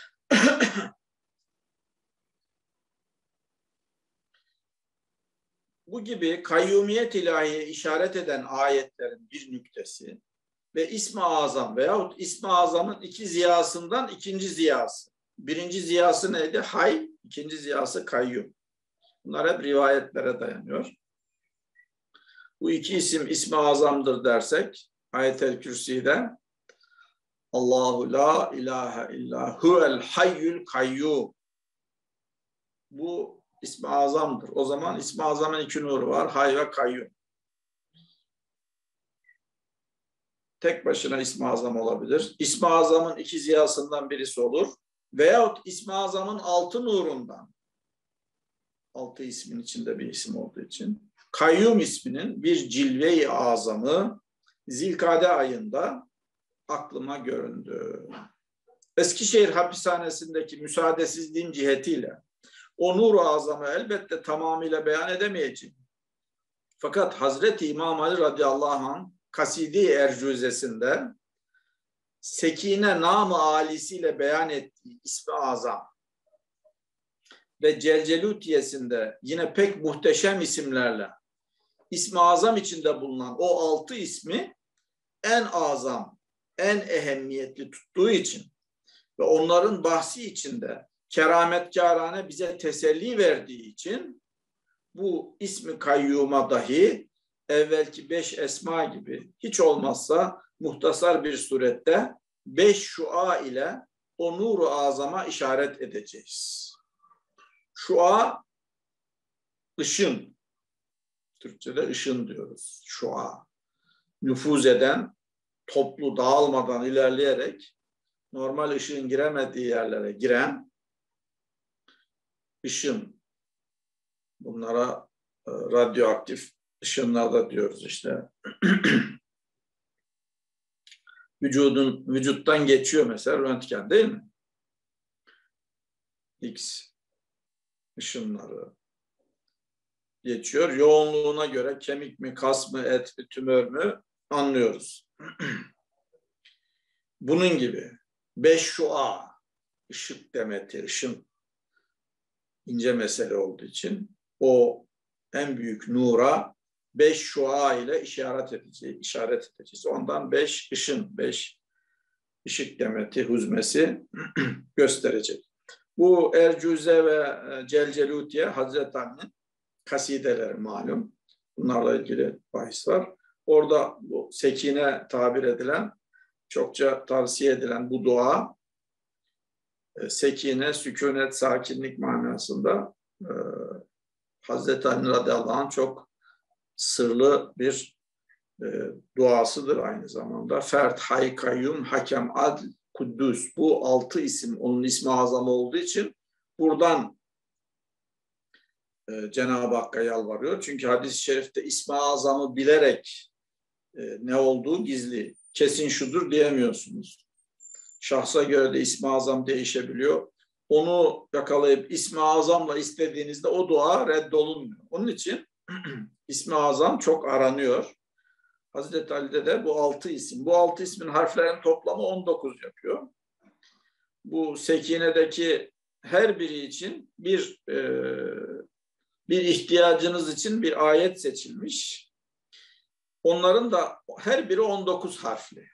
A: Bu gibi kayyumiyet ilahiye işaret eden ayetlerin bir nüktesi ve İsmi Azam veyahut İsmi Azam'ın iki ziyasından ikinci ziyası. Birinci ziyası neydi? Hay, ikinci ziyası kayyum. Bunlar hep rivayetlere dayanıyor. Bu iki isim İsmi Azam'dır dersek Ayet-el Kürsi'de Allahu la ilahe illa huvel hayyul kayyum. Bu İsmi Azam'dır. O zaman İsmi Azam'ın iki nuru var. Hay ve kayyum. Tek başına İsmi Azam olabilir. İsmi Azam'ın iki ziyasından birisi olur. Veyahut İsmi Azam'ın altı nurundan. Altı ismin içinde bir isim olduğu için. Kayyum isminin bir cilve-i azamı Zilkade ayında aklıma göründü. Eskişehir hapishanesindeki müsaadesizliğin cihetiyle o nur-u azamı elbette tamamıyla beyan edemeyeceğim. Fakat Hazreti İmam Ali radıyallahu anh Kaside-i Ercüzesinde Sekine nam-ı alisiyle beyan ettiği ismi azam ve Celcelutiyesinde yine pek muhteşem isimlerle ismi azam içinde bulunan o altı ismi en azam, en ehemmiyetli tuttuğu için ve onların bahsi içinde kerametkârane bize teselli verdiği için bu ismi kayyuma dahi evvelki beş esma gibi hiç olmazsa muhtasar bir surette beş şua ile o nur-u azama işaret edeceğiz. Şua, ışın. Türkçe'de ışın diyoruz. Şua. Nüfuz eden, toplu dağılmadan ilerleyerek normal ışığın giremediği yerlere giren ışın. Bunlara e, radyoaktif ışınlar da diyoruz işte. Vücudun, vücuttan geçiyor mesela röntgen değil mi? X ışınları geçiyor. Yoğunluğuna göre kemik mi, kas mı, et mi, tümör mü anlıyoruz. Bunun gibi beş şua, ışık demeti, ışın ince mesele olduğu için o en büyük nura beş şua ile işaret edeceğiz. işaret edeceğiz. Ondan beş ışın, beş ışık demeti, huzmesi gösterecek. Bu Ercüze ve Celcelutiye Hazreti Ali'nin kasideleri malum. Bunlarla ilgili bahis var. Orada bu sekine tabir edilen, çokça tavsiye edilen bu dua sekine, sükunet, sakinlik manasında e, Hazreti Ali radıyallahu anh çok sırlı bir e, duasıdır aynı zamanda. Fert, Hay, Kayyum, Hakem, Adl, Kuddüs. Bu altı isim onun ismi azamı olduğu için buradan e, Cenab-ı Hakk'a yalvarıyor. Çünkü hadis-i şerifte ismi azamı bilerek e, ne olduğu gizli. Kesin şudur diyemiyorsunuz. Şahsa göre de ismi azam değişebiliyor. Onu yakalayıp ismi azamla istediğinizde o dua reddolunmuyor. Onun için ismi azam çok aranıyor. Hazreti Ali'de de bu altı isim. Bu altı ismin harflerin toplamı on dokuz yapıyor. Bu Sekine'deki her biri için bir e, bir ihtiyacınız için bir ayet seçilmiş. Onların da her biri on dokuz harfli.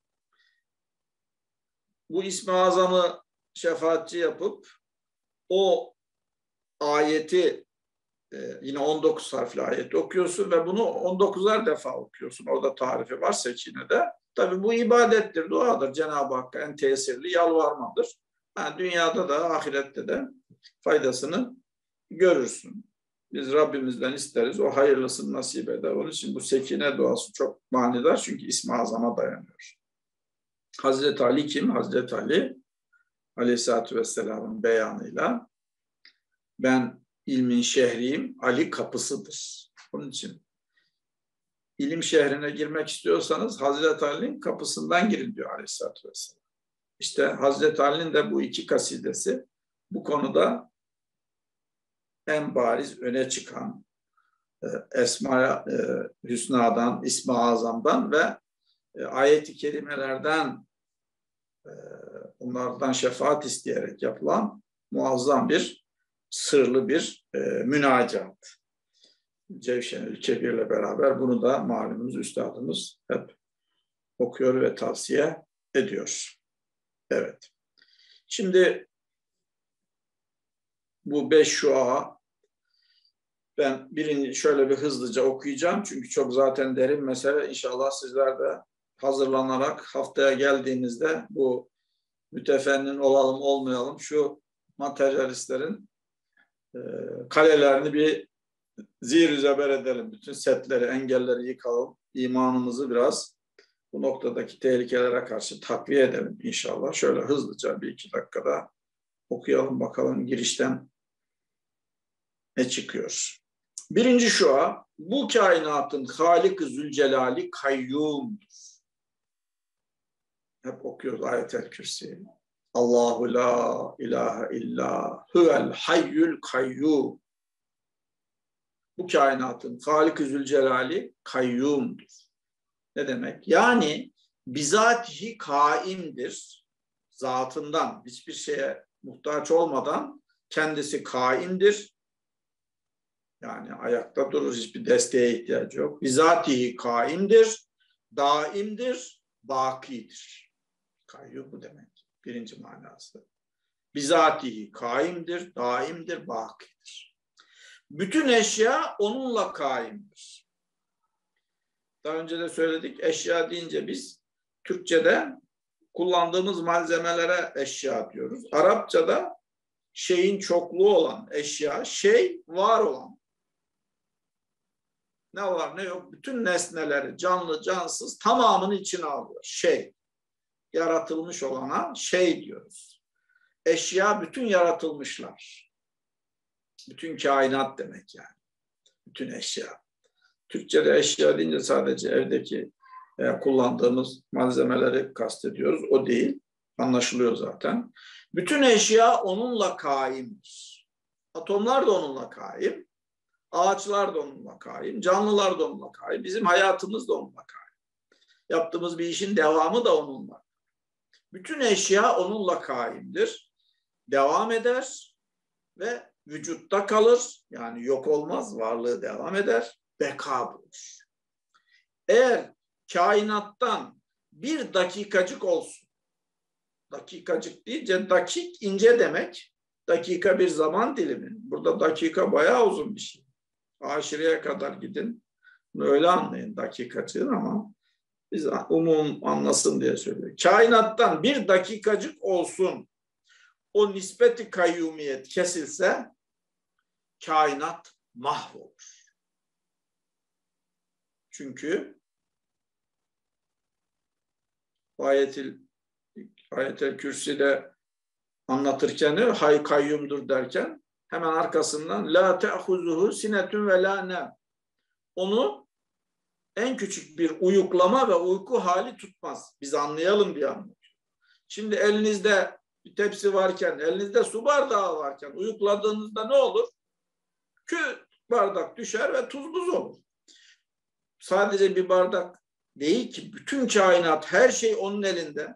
A: Bu İsmi Azam'ı şefaatçi yapıp o ayeti e, yine on dokuz harfli ayeti okuyorsun ve bunu on dokuzar defa okuyorsun. Orada tarifi var Sekine'de. Tabii bu ibadettir, duadır. Cenab-ı Hakk'a en tesirli yalvarmadır. Yani dünyada da ahirette de faydasını görürsün. Biz Rabbimizden isteriz. O hayırlısını nasip eder. Onun için bu Sekine duası çok manidar. Çünkü İsmi Azam'a dayanıyor. Hazreti Ali kim? Hazreti Ali Aleyhisselatü Vesselam'ın beyanıyla ben ilmin şehriyim, Ali kapısıdır. Onun için ilim şehrine girmek istiyorsanız Hazreti Ali'nin kapısından girin diyor Aleyhisselatü Vesselam. İşte Hazreti Ali'nin de bu iki kasidesi bu konuda en bariz öne çıkan Esma Hüsna'dan, İsmi Azam'dan ve ayet-i kerimelerden onlardan şefaat isteyerek yapılan muazzam bir sırlı bir e, münacat. Cevşen-ül Kebir'le beraber bunu da malumunuz üstadımız hep okuyor ve tavsiye ediyor. Evet. Şimdi bu beş şua ben birini şöyle bir hızlıca okuyacağım. Çünkü çok zaten derin mesele. İnşallah sizler de hazırlanarak haftaya geldiğinizde bu mütefennin olalım olmayalım şu materyalistlerin e, kalelerini bir zir zeber edelim. Bütün setleri, engelleri yıkalım. İmanımızı biraz bu noktadaki tehlikelere karşı takviye edelim inşallah. Şöyle hızlıca bir iki dakikada okuyalım bakalım girişten ne çıkıyor. Birinci şua, bu kainatın Halik-i Zülcelali kayyumdur. Hep okuyoruz Ayet-el Kürsi'yi. Allahu la ilahe illa huvel hayyül kayyum. Bu kainatın Halik-i Zülcelali kayyumdur. Ne demek? Yani bizatihi kaimdir. Zatından, hiçbir şeye muhtaç olmadan kendisi kaimdir. Yani ayakta durur, hiçbir desteğe ihtiyacı yok. Bizatihi kaimdir, daimdir, bakidir. Kayyum bu demek. Birinci manası. Bizatihi kaimdir, daimdir, bakidir. Bütün eşya onunla kaimdir. Daha önce de söyledik, eşya deyince biz Türkçe'de kullandığımız malzemelere eşya diyoruz. Arapçada şeyin çokluğu olan eşya, şey var olan. Ne var ne yok, bütün nesneleri, canlı cansız tamamını içine alıyor. Şey, yaratılmış olana şey diyoruz. Eşya bütün yaratılmışlar. Bütün kainat demek yani. Bütün eşya. Türkçe'de eşya deyince sadece evdeki e, kullandığımız malzemeleri kastediyoruz. O değil. Anlaşılıyor zaten. Bütün eşya onunla kaimdir. Atomlar da onunla kaim. Ağaçlar da onunla kaim. Canlılar da onunla kaim. Bizim hayatımız da onunla kaim. Yaptığımız bir işin devamı da onunla. Bütün eşya onunla kaimdir. Devam eder ve vücutta kalır. Yani yok olmaz, varlığı devam eder. Beka bulur. Eğer kainattan bir dakikacık olsun, dakikacık deyince dakik ince demek, dakika bir zaman dilimi. Burada dakika bayağı uzun bir şey. Aşireye kadar gidin. Bunu öyle anlayın dakikacığın ama biz umum anlasın diye söylüyorum. Kainattan bir dakikacık olsun o nispeti kayyumiyet kesilse kainat mahvolur. Çünkü ayetel ayetel kürsüde anlatırken hay kayyumdur derken hemen arkasından la te'huzuhu sinetun ve la nem. Onu en küçük bir uyuklama ve uyku hali tutmaz. Biz anlayalım diye anlatıyor. Şimdi elinizde bir tepsi varken, elinizde su bardağı varken uyukladığınızda ne olur? Küt bardak düşer ve tuz buz olur. Sadece bir bardak değil ki bütün kainat, her şey onun elinde.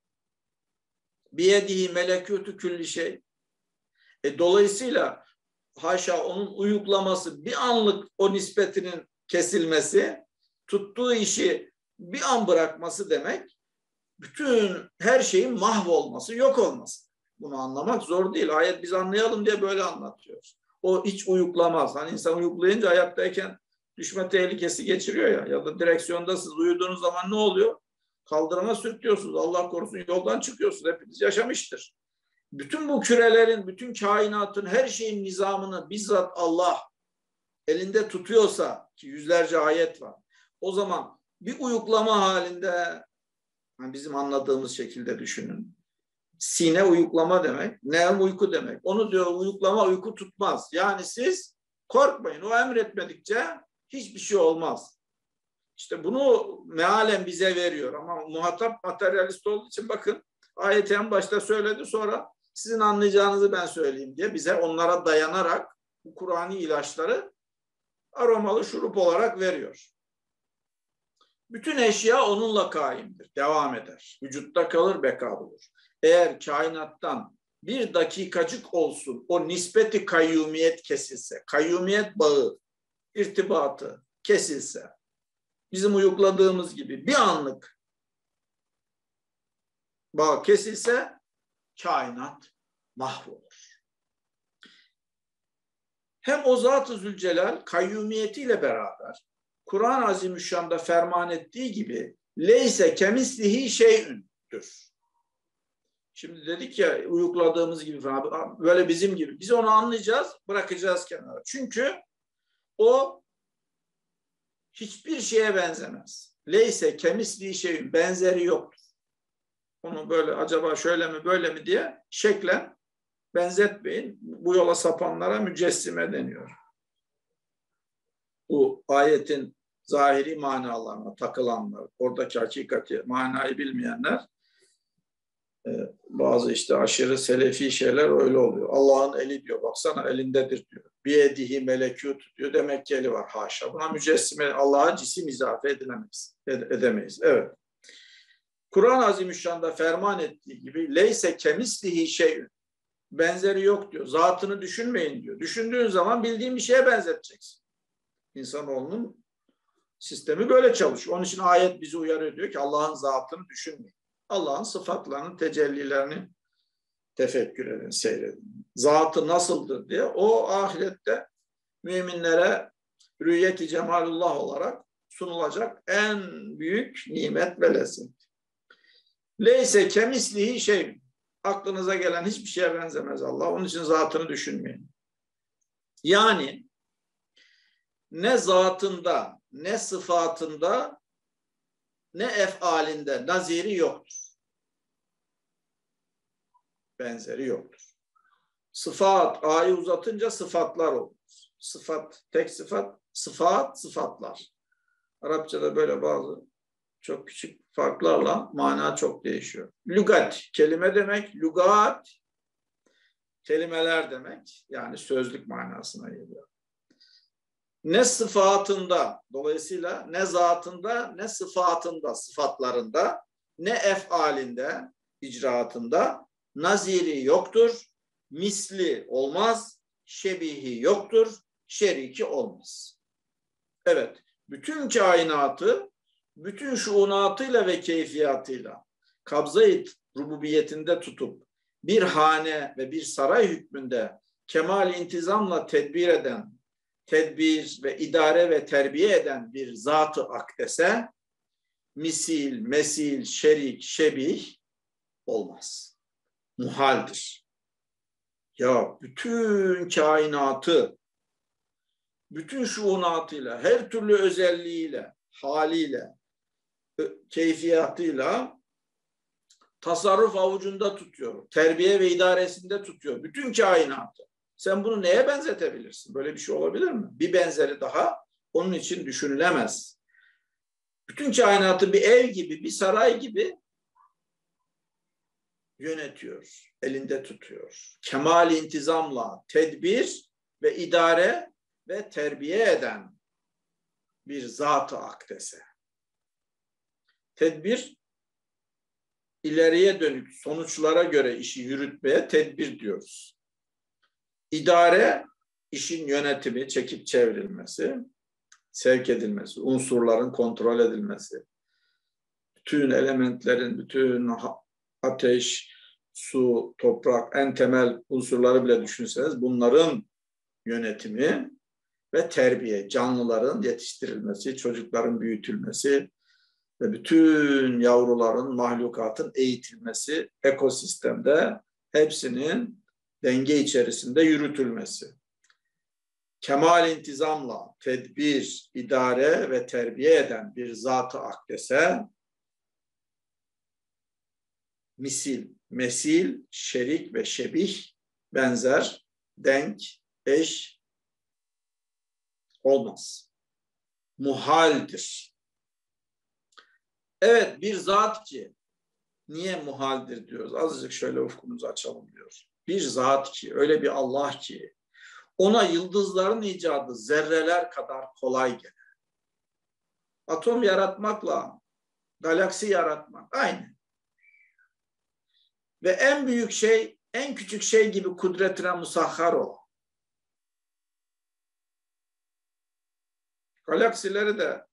A: Biyedihi melekûtü külli şey. E, dolayısıyla haşa onun uyuklaması, bir anlık o nispetinin kesilmesi, tuttuğu işi bir an bırakması demek, bütün her şeyin mahvolması, yok olması. Bunu anlamak zor değil. Ayet biz anlayalım diye böyle anlatıyoruz. O hiç uyuklamaz. Hani insan uyuklayınca hayattayken düşme tehlikesi geçiriyor ya, ya da direksiyondasınız, uyuduğunuz zaman ne oluyor? Kaldırıma sürtüyorsunuz. Allah korusun yoldan çıkıyorsunuz. Hepiniz yaşamıştır. Bütün bu kürelerin, bütün kainatın, her şeyin nizamını bizzat Allah elinde tutuyorsa, ki yüzlerce ayet var, o zaman bir uyuklama halinde, yani bizim anladığımız şekilde düşünün. Sine uyuklama demek, nem uyku demek. Onu diyor uyuklama uyku tutmaz. Yani siz korkmayın, o emretmedikçe hiçbir şey olmaz. İşte bunu mealen bize veriyor ama muhatap materyalist olduğu için bakın ayeti en başta söyledi, sonra sizin anlayacağınızı ben söyleyeyim diye bize onlara dayanarak bu Kur'ani ilaçları aromalı şurup olarak veriyor. Bütün eşya onunla kaimdir, devam eder. Vücutta kalır, beka bulur. Eğer kainattan bir dakikacık olsun o nispeti kayyumiyet kesilse, kayyumiyet bağı, irtibatı kesilse, bizim uyukladığımız gibi bir anlık bağ kesilse kainat mahvolur. Hem o Zat-ı Zülcelal kayyumiyetiyle beraber Kur'an-ı Azimüşşan'da ferman ettiği gibi leyse kemislihi şey'ündür. Şimdi dedik ya uyukladığımız gibi falan, böyle bizim gibi. Biz onu anlayacağız, bırakacağız kenara. Çünkü o hiçbir şeye benzemez. Leyse kemislihi şey'ün, benzeri yoktur. Onu böyle acaba şöyle mi böyle mi diye şeklen benzetmeyin. Bu yola sapanlara mücessime deniyor. Bu ayetin zahiri manalarına takılanlar, oradaki hakikati, manayı bilmeyenler, bazı işte aşırı selefi şeyler öyle oluyor. Allah'ın eli diyor, baksana elindedir diyor. Biyedihi melekut diyor, demek ki eli var, haşa. Buna mücessime, Allah'a cisim izafe edilemeyiz, edemeyiz. Evet. Kur'an-ı Azimüşşan'da ferman ettiği gibi leyse kemislihi şey'ün, benzeri yok diyor. Zatını düşünmeyin diyor. Düşündüğün zaman bildiğin bir şeye benzeteceksin. İnsanoğlunun sistemi böyle çalışıyor. Onun için ayet bizi uyarıyor, diyor ki Allah'ın zatını düşünmeyin. Allah'ın sıfatlarını, tecellilerini tefekkür edin, seyredin. Zatı nasıldır diye o ahirette müminlere rüyeti cemalullah olarak sunulacak en büyük nimet ve lezzet. Leyse kemislihi şey, aklınıza gelen hiçbir şeye benzemez Allah. Onun için zatını düşünmeyin. Yani ne zatında, ne sıfatında, ne efalinde naziri yoktur. Benzeri yoktur. Sıfat, A'yı uzatınca sıfatlar olur. Sıfat, tek sıfat, sıfat, sıfatlar. Arapçada böyle bazı çok küçük farklarla mana çok değişiyor. Lügat, kelime demek, lügat, kelimeler demek. Yani sözlük manasına geliyor. Ne sıfatında, dolayısıyla ne zatında, ne sıfatında, sıfatlarında, ne efalinde, icraatında naziri yoktur, misli olmaz, şebihi yoktur, şeriki olmaz. Evet, bütün kainatı, bütün şuunatıyla ve keyfiyatıyla kabza-i rububiyetinde tutup bir hane ve bir saray hükmünde kemal intizamla tedbir eden, tedbir ve idare ve terbiye eden bir zat-ı akdese misil, mesil, şerik, şebih olmaz. Muhaldir. Ya bütün kainatı, bütün şuunatıyla, her türlü özelliğiyle, haliyle, keyfiyatıyla tasarruf avucunda tutuyor. Terbiye ve idaresinde tutuyor. Bütün kainatı. Sen bunu neye benzetebilirsin? Böyle bir şey olabilir mi? Bir benzeri daha onun için düşünülemez. Bütün kainatı bir ev gibi, bir saray gibi yönetiyor, elinde tutuyor. Kemal intizamla tedbir ve idare ve terbiye eden bir zat-ı akdese. Tedbir, ileriye dönük sonuçlara göre işi yürütmeye tedbir diyoruz. İdare, işin yönetimi, çekip çevrilmesi, sevk edilmesi, unsurların kontrol edilmesi, bütün elementlerin, bütün ateş, su, toprak, en temel unsurları bile düşünseniz bunların yönetimi ve terbiye, canlıların yetiştirilmesi, çocukların büyütülmesi ve bütün yavruların, mahlukatın eğitilmesi, ekosistemde hepsinin denge içerisinde yürütülmesi. Kemal intizamla tedbir, idare ve terbiye eden bir zat-ı akdese misil, mesil, şerik ve şebih, benzer, denk, eş olmaz. Muhaldir. Evet, bir zat ki, niye muhaldir diyoruz? Azıcık şöyle ufkumuzu açalım diyor. Bir zat ki, öyle bir Allah ki, ona yıldızların icadı zerreler kadar kolay gelir. Atom yaratmakla galaksi yaratmak aynı. Ve en büyük şey, en küçük şey gibi kudretine musahhar olan. Galaksileri de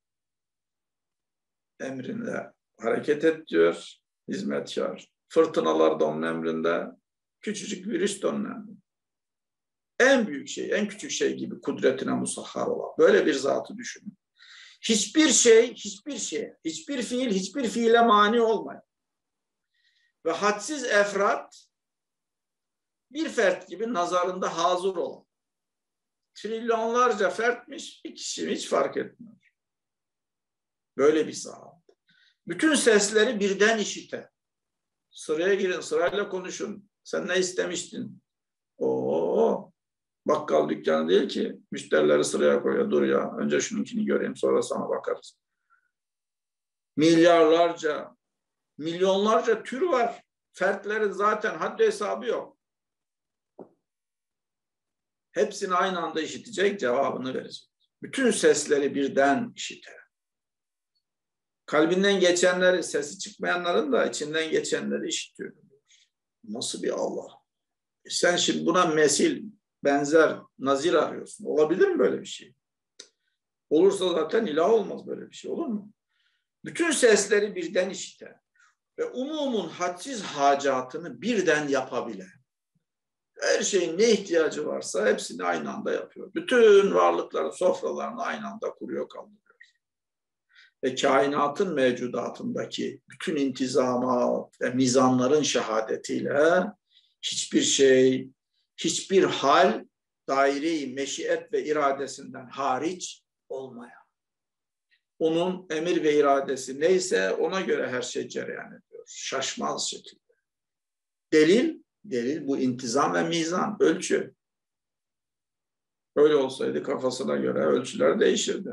A: emrinde hareket et diyor, hizmetkar. Fırtınalar da onun emrinde, küçücük virüs de onun emrinde. En büyük şey, en küçük şey gibi kudretine musahhar olan. Böyle bir zatı düşünün. Hiçbir şey, hiçbir şey, hiçbir fiil, hiçbir fiile mani olmayan ve hadsiz efrat bir fert gibi nazarında hazır olan. Trilyonlarca fertmiş, bir kişi hiç fark etmiyor. Böyle bir zat. Bütün sesleri birden işite. Sıraya girin, sırayla konuşun. Sen ne istemiştin? Oo, bakkal dükkanı değil ki. Müşterileri sıraya koyuyor. Dur ya, önce şununkini göreyim, sonra sana bakarız. Milyarlarca, milyonlarca tür var. Fertlerin zaten haddi hesabı yok. Hepsini aynı anda işitecek, cevabını verecek. Bütün sesleri birden işiter. Kalbinden geçenleri, sesi çıkmayanların da içinden geçenleri işitiyor. Nasıl bir Allah? E sen şimdi buna mesil, benzer, nazir arıyorsun. Olabilir mi böyle bir şey? Olursa zaten ilah olmaz, böyle bir şey olur mu? Bütün sesleri birden işiter ve umumun hadsiz hacatını birden yapabilen, her şeyin ne ihtiyacı varsa hepsini aynı anda yapıyor. Bütün varlıkların sofralarını aynı anda kuruyor, kaldırıyor. Ve kainatın mevcudatındaki bütün intizamat ve mizanların şehadetiyle hiçbir şey, hiçbir hal daire-i meşiyet ve iradesinden hariç olmayan. Onun emir ve iradesi neyse ona göre her şey cereyan ediyor. Şaşmaz şekilde. Delil, delil bu intizam ve mizan, ölçü. Öyle olsaydı kafasına göre ölçüler değişirdi.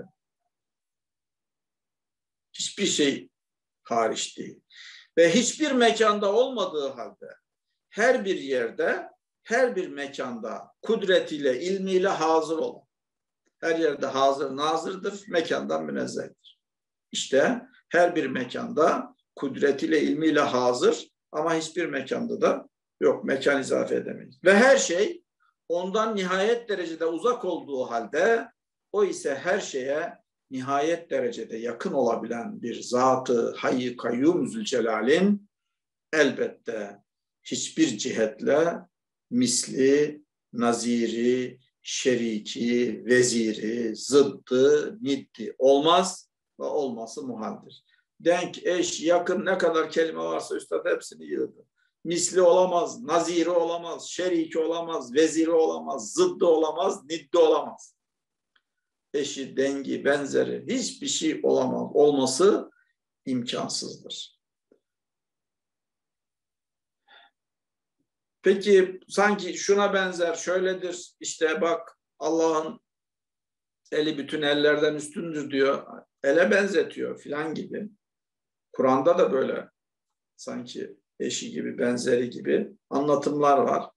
A: Hiçbir şey hariç değil. Ve hiçbir mekanda olmadığı halde her bir yerde, her bir mekanda kudretiyle, ilmiyle hazır olan. Her yerde hazır, nazırdır, mekandan münezzehtir. İşte her bir mekanda kudretiyle, ilmiyle hazır ama hiçbir mekanda da yok, mekan izafe edemeyiz. Ve her şey ondan nihayet derecede uzak olduğu halde o ise her şeye nihayet derecede yakın olabilen bir zatı Hayy-i Kayyum Zülcelal'in elbette hiçbir cihetle misli, naziri, şeriki, veziri, zıddı, niddi olmaz ve olması muhaldir. Denk, eş, yakın ne kadar kelime varsa üstad hepsini yığdı. Misli olamaz, naziri olamaz, şeriki olamaz, veziri olamaz, zıddı olamaz, niddi olamaz. Eşi, dengi, benzeri hiçbir şey olamaz. Olması imkansızdır. Peki sanki şuna benzer, şöyledir, işte bak Allah'ın eli bütün ellerden üstündür diyor, ele benzetiyor filan gibi. Kur'an'da da böyle sanki eşi gibi, benzeri gibi anlatımlar var.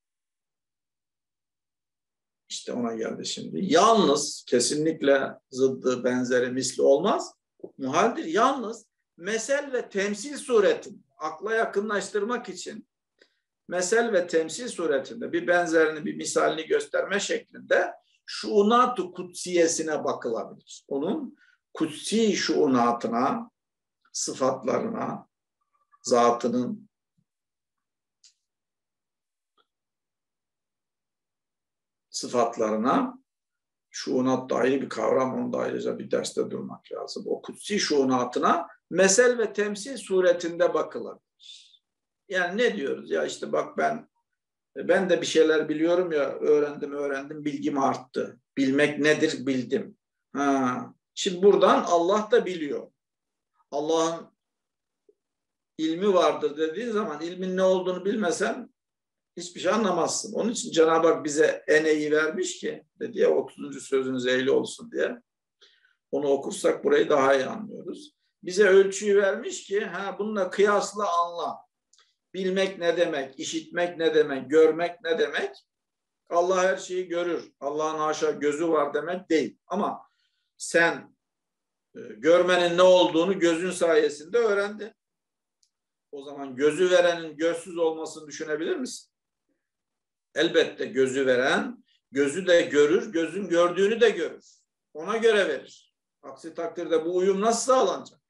A: İşte ona geldi şimdi. Yalnız kesinlikle zıddı, benzeri, misli olmaz. Muhaldir. Yalnız mesel ve temsil suretinde akla yakınlaştırmak için mesel ve temsil suretinde bir benzerini, bir misalini gösterme şeklinde şuunat-ı kutsiyesine bakılabilir. Onun kutsi şuunatına, sıfatlarına, zatının sıfatlarına, şuunat da ayrı bir kavram, onu da ayrıca bir derste durmak lazım. O kutsi şuunatına mesel ve temsil suretinde bakılabilir. Yani ne diyoruz? Ya işte bak ben ben de bir şeyler biliyorum ya, öğrendim öğrendim, bilgim arttı. Bilmek nedir bildim. Ha. Şimdi buradan Allah da biliyor. Allah'ın ilmi vardır dediğin zaman ilmin ne olduğunu bilmesen hiçbir şey anlamazsın. Onun için Cenab-ı Hak bize eneyi vermiş ki, dedi ya otuzuncu sözünüz ehli olsun diye. Onu okursak burayı daha iyi anlıyoruz. Bize ölçüyü vermiş ki ha, bununla kıyasla anla. Bilmek ne demek, işitmek ne demek, görmek ne demek? Allah her şeyi görür. Allah'ın haşa gözü var demek değil. Ama sen e, görmenin ne olduğunu gözün sayesinde öğrendin. O zaman gözü verenin gözsüz olmasını düşünebilir misin? Elbette gözü veren gözü de görür, gözün gördüğünü de görür. Ona göre verir. Aksi takdirde bu uyum nasıl sağlanacak?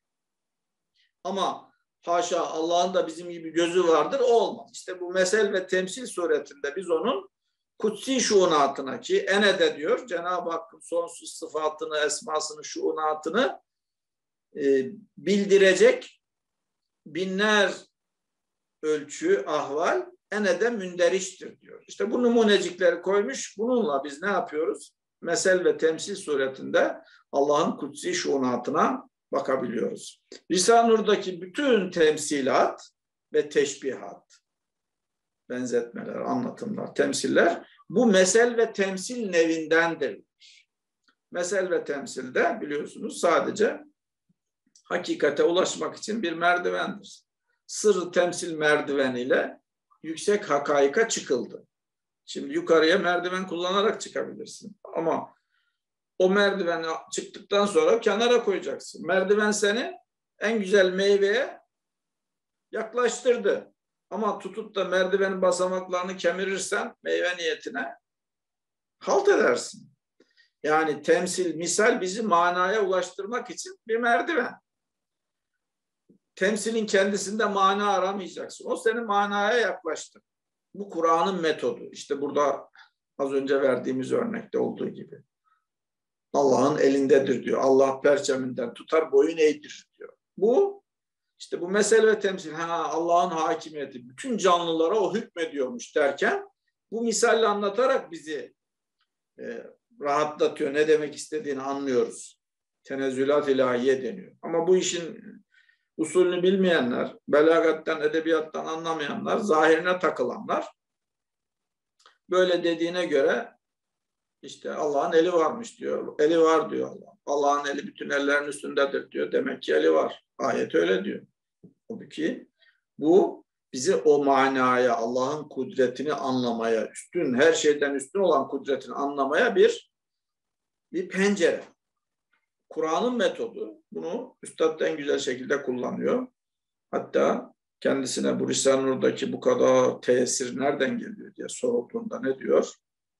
A: Ama haşa Allah'ın da bizim gibi gözü vardır, o olmaz. İşte bu mesel ve temsil suretinde biz onun kutsi şuunatına, ki ene de diyor Cenab-ı Hakk'ın sonsuz sıfatını, esmasını, şuunatını e, bildirecek binler ölçü, ahval ene de münderiştir diyor. İşte bu numunecikleri koymuş. Bununla biz ne yapıyoruz? Mesel ve temsil suretinde Allah'ın kutsi şuunatına bakabiliyoruz. Risale-i Nur'daki bütün temsilat ve teşbihat, benzetmeler, anlatımlar, temsiller bu mesel ve temsil nevindendir. Mesel ve temsilde biliyorsunuz sadece hakikate ulaşmak için bir merdivendir. Sırrı temsil merdiveniyle yüksek hakaika çıkıldı. Şimdi yukarıya merdiven kullanarak çıkabilirsin. Ama o merdiveni çıktıktan sonra kenara koyacaksın. Merdiven seni en güzel meyveye yaklaştırdı. Ama tutup da merdivenin basamaklarını kemirirsen meyve niyetine halt edersin. Yani temsil, misal bizi manaya ulaştırmak için bir merdiven. Temsilin kendisinde mana aramayacaksın. O seni manaya yaklaştır. Bu Kur'an'ın metodu. İşte burada az önce verdiğimiz örnekte olduğu gibi. Allah'ın elindedir diyor. Allah perçeminden tutar, boyun eğdirir diyor. Bu işte bu mesele ve temsil. Ha, Allah'ın hakimiyeti bütün canlılara o hükmediyormuş derken bu misalle anlatarak bizi e, rahatlatıyor. Ne demek istediğini anlıyoruz. Tenezzülat ilahiye deniyor. Ama bu işin usulünü bilmeyenler, belagattan, edebiyattan anlamayanlar, zahirine takılanlar böyle dediğine göre işte Allah'ın eli varmış diyor. Eli var diyor Allah. Allah'ın eli bütün ellerin üstündedir diyor. Demek ki eli var. Ayet öyle diyor. Halbuki bu bizi o manaya, Allah'ın kudretini anlamaya, üstün, her şeyden üstün olan kudretini anlamaya bir bir pencere. Kur'an'ın metodu bunu Üstad en güzel şekilde kullanıyor. Hatta kendisine bu Risale-i Nur'daki bu kadar tesir nereden geliyor diye sorulduğunda ne diyor?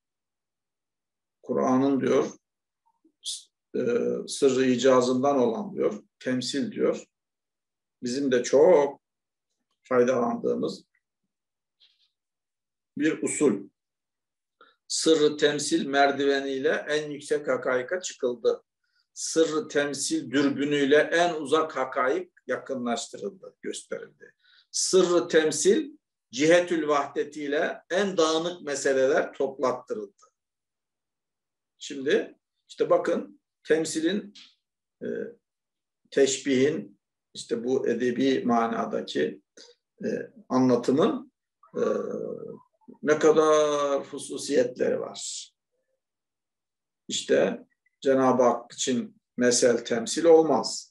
A: Kur'an'ın diyor e, sırrı icazından olan diyor, temsil diyor. Bizim de çok faydalandığımız bir usul. Sırrı temsil merdiveniyle en yüksek hakaika çıkıldı. Sırrı temsil dürbünüyle en uzak hakaik yakınlaştırıldı, gösterildi. Sırrı temsil cihetül vahdetiyle en dağınık meseleler toplattırıldı. Şimdi işte bakın temsilin, e, teşbihin, işte bu edebi manadaki e, anlatımın e, ne kadar hususiyetleri var. İşte Cenab-ı Hak için mesel temsil olmaz.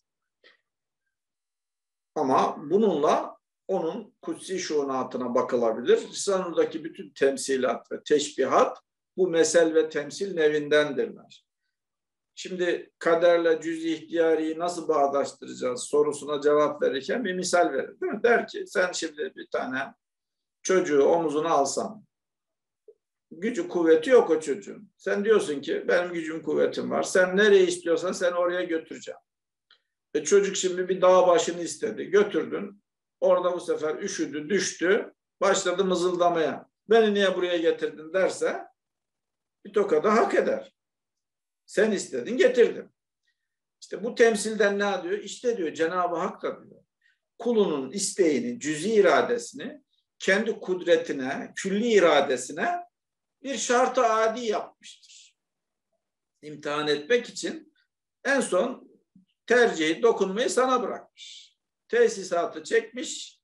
A: Ama bununla onun kutsi şuunatına bakılabilir. Risale-i Nur'daki bütün temsilat ve teşbihat bu mesel ve temsil nevindendirler. Şimdi kaderle cüz-i ihtiyariyi nasıl bağdaştıracağız sorusuna cevap verirken bir misal verir, değil mi? Der ki sen şimdi bir tane çocuğu omuzuna alsan, gücü kuvveti yok o çocuğun. Sen diyorsun ki benim gücüm kuvvetim var. Sen nereye istiyorsan sen oraya götüreceğim. E çocuk şimdi bir dağ başını istedi. Götürdün. Orada bu sefer üşüdü, düştü. Başladı mızıldamaya. Beni niye buraya getirdin derse bir tokadı hak eder. Sen istedin, getirdin. İşte bu temsilden ne diyor? İşte diyor Cenab-ı Hak da diyor. Kulunun isteğini, cüz'i iradesini kendi kudretine, külli iradesine bir şartı adi yapmıştır. İmtihan etmek için en son tercihi, dokunmayı sana bırakmış. Tesisatı çekmiş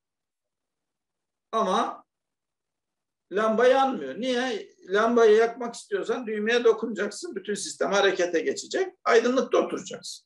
A: ama lamba yanmıyor. Niye? Lambayı yakmak istiyorsan düğmeye dokunacaksın. Bütün sistem harekete geçecek. Aydınlıkta oturacaksın.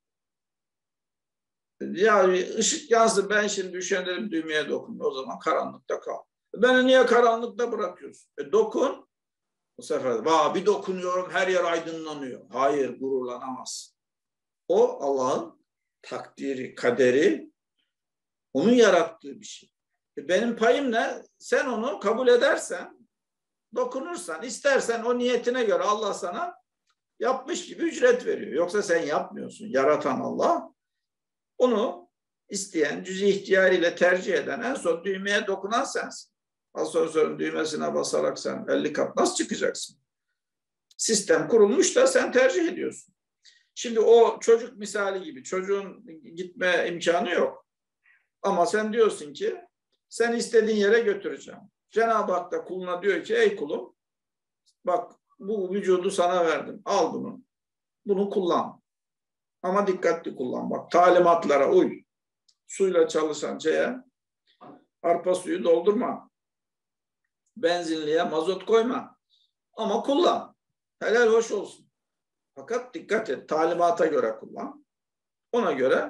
A: Ya ışık yansın, ben şimdi üşenirim düğmeye dokun. O zaman karanlıkta kal. Beni niye karanlıkta bırakıyorsun? E dokun. Bu sefer vah bir dokunuyorum her yer aydınlanıyor. Hayır, gururlanamazsın. O Allah'ın takdiri, kaderi, onun yarattığı bir şey. E benim payım ne? Sen onu kabul edersen, dokunursan, istersen o niyetine göre Allah sana yapmış gibi ücret veriyor. Yoksa sen yapmıyorsun. Yaratan Allah, onu isteyen, cüz-i ihtiyarıyla tercih eden, en son düğmeye dokunan sensin. Asansörün düğmesine basarak sen elli kat nasıl çıkacaksın? Sistem kurulmuş da sen tercih ediyorsun. Şimdi o çocuk misali gibi, çocuğun gitme imkanı yok. Ama sen diyorsun ki sen istediğin yere götüreceğim. Cenab-ı Hak da kuluna diyor ki ey kulum bak bu vücudu sana verdim. Al bunu. Bunu kullan. Ama dikkatli kullan. Bak talimatlara uy. Suyla çalışan şeye arpa suyu doldurma. Benzinliğe mazot koyma. Ama kullan. Helal hoş olsun. Fakat dikkat et. Talimata göre kullan. Ona göre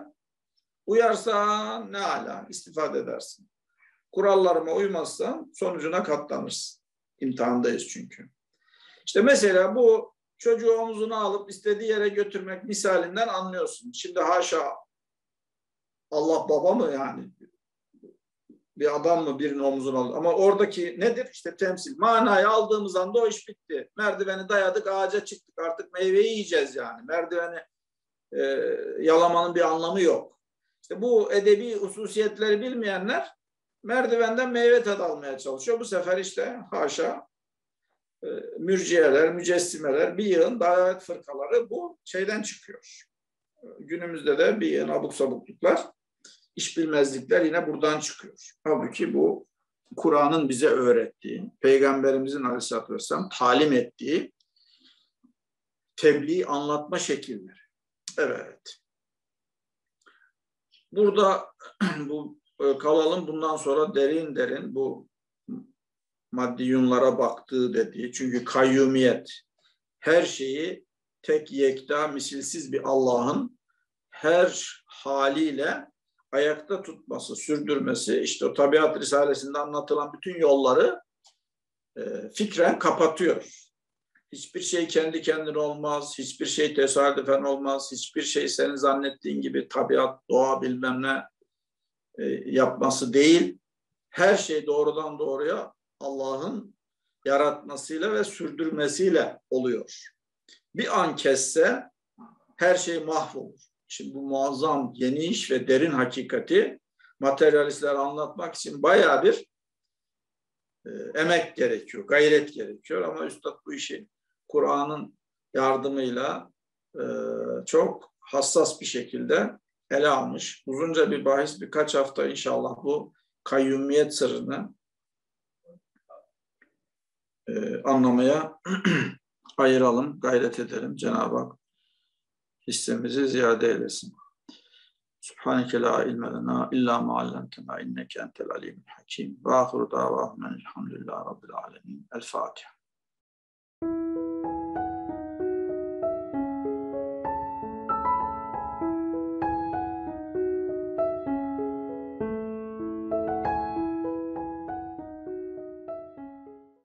A: uyarsan ne ala istifade edersin. Kurallarıma uymazsan sonucuna katlanırsın. İmtihandayız çünkü. İşte mesela bu çocuğu omzuna alıp istediği yere götürmek misalinden anlıyorsun. Şimdi haşa Allah baba mı yani? Bir adam mı birinin omzuna alıyor? Ama oradaki nedir? İşte temsil. Manayı aldığımız anda o iş bitti. Merdiveni dayadık, ağaca çıktık. Artık meyveyi yiyeceğiz yani. Merdiveni e, yalamanın bir anlamı yok. İşte bu edebi hususiyetleri bilmeyenler merdivenden meyve tadı almaya çalışıyor. Bu sefer işte haşa e, mürciyeler, mücessimeler, bir yığın davet fırkaları bu şeyden çıkıyor. Günümüzde de bir yığın abuk sabukluklar, iş bilmezlikler yine buradan çıkıyor. Halbuki bu Kur'an'ın bize öğrettiği, Peygamberimizin Aleyhisselatü Vesselam talim ettiği tebliğ anlatma şekilleri. Evet. Burada bu kalalım, bundan sonra derin derin bu maddi yunlara baktığı dediği. Çünkü kayyumiyet, her şeyi tek yekta, misilsiz bir Allah'ın her haliyle ayakta tutması, sürdürmesi, işte o Tabiat Risalesi'nde anlatılan bütün yolları e, fikren kapatıyor. Hiçbir şey kendi kendine olmaz, hiçbir şey tesadüfen olmaz, hiçbir şey senin zannettiğin gibi tabiat, doğa bilmem ne e, yapması değil. Her şey doğrudan doğruya Allah'ın yaratmasıyla ve sürdürmesiyle oluyor. Bir an kesse her şey mahvolur. Şimdi bu muazzam, geniş ve derin hakikati materyalistler anlatmak için bayağı bir e, emek gerekiyor, gayret gerekiyor. Ama Üstad bu işi Kur'an'ın yardımıyla e, çok hassas bir şekilde ele almış. Uzunca bir bahis, birkaç hafta inşallah bu kayyumiyet sırrını e, anlamaya ayıralım, gayret edelim. Cenab-ı Hak hissemizi ziyade eylesin. Subhaneke la ilme lena illa ma allamtena inneke entel alimul hakim. Ve ahiru davahum elhamdülillahi rabbil alemin. El Fatiha.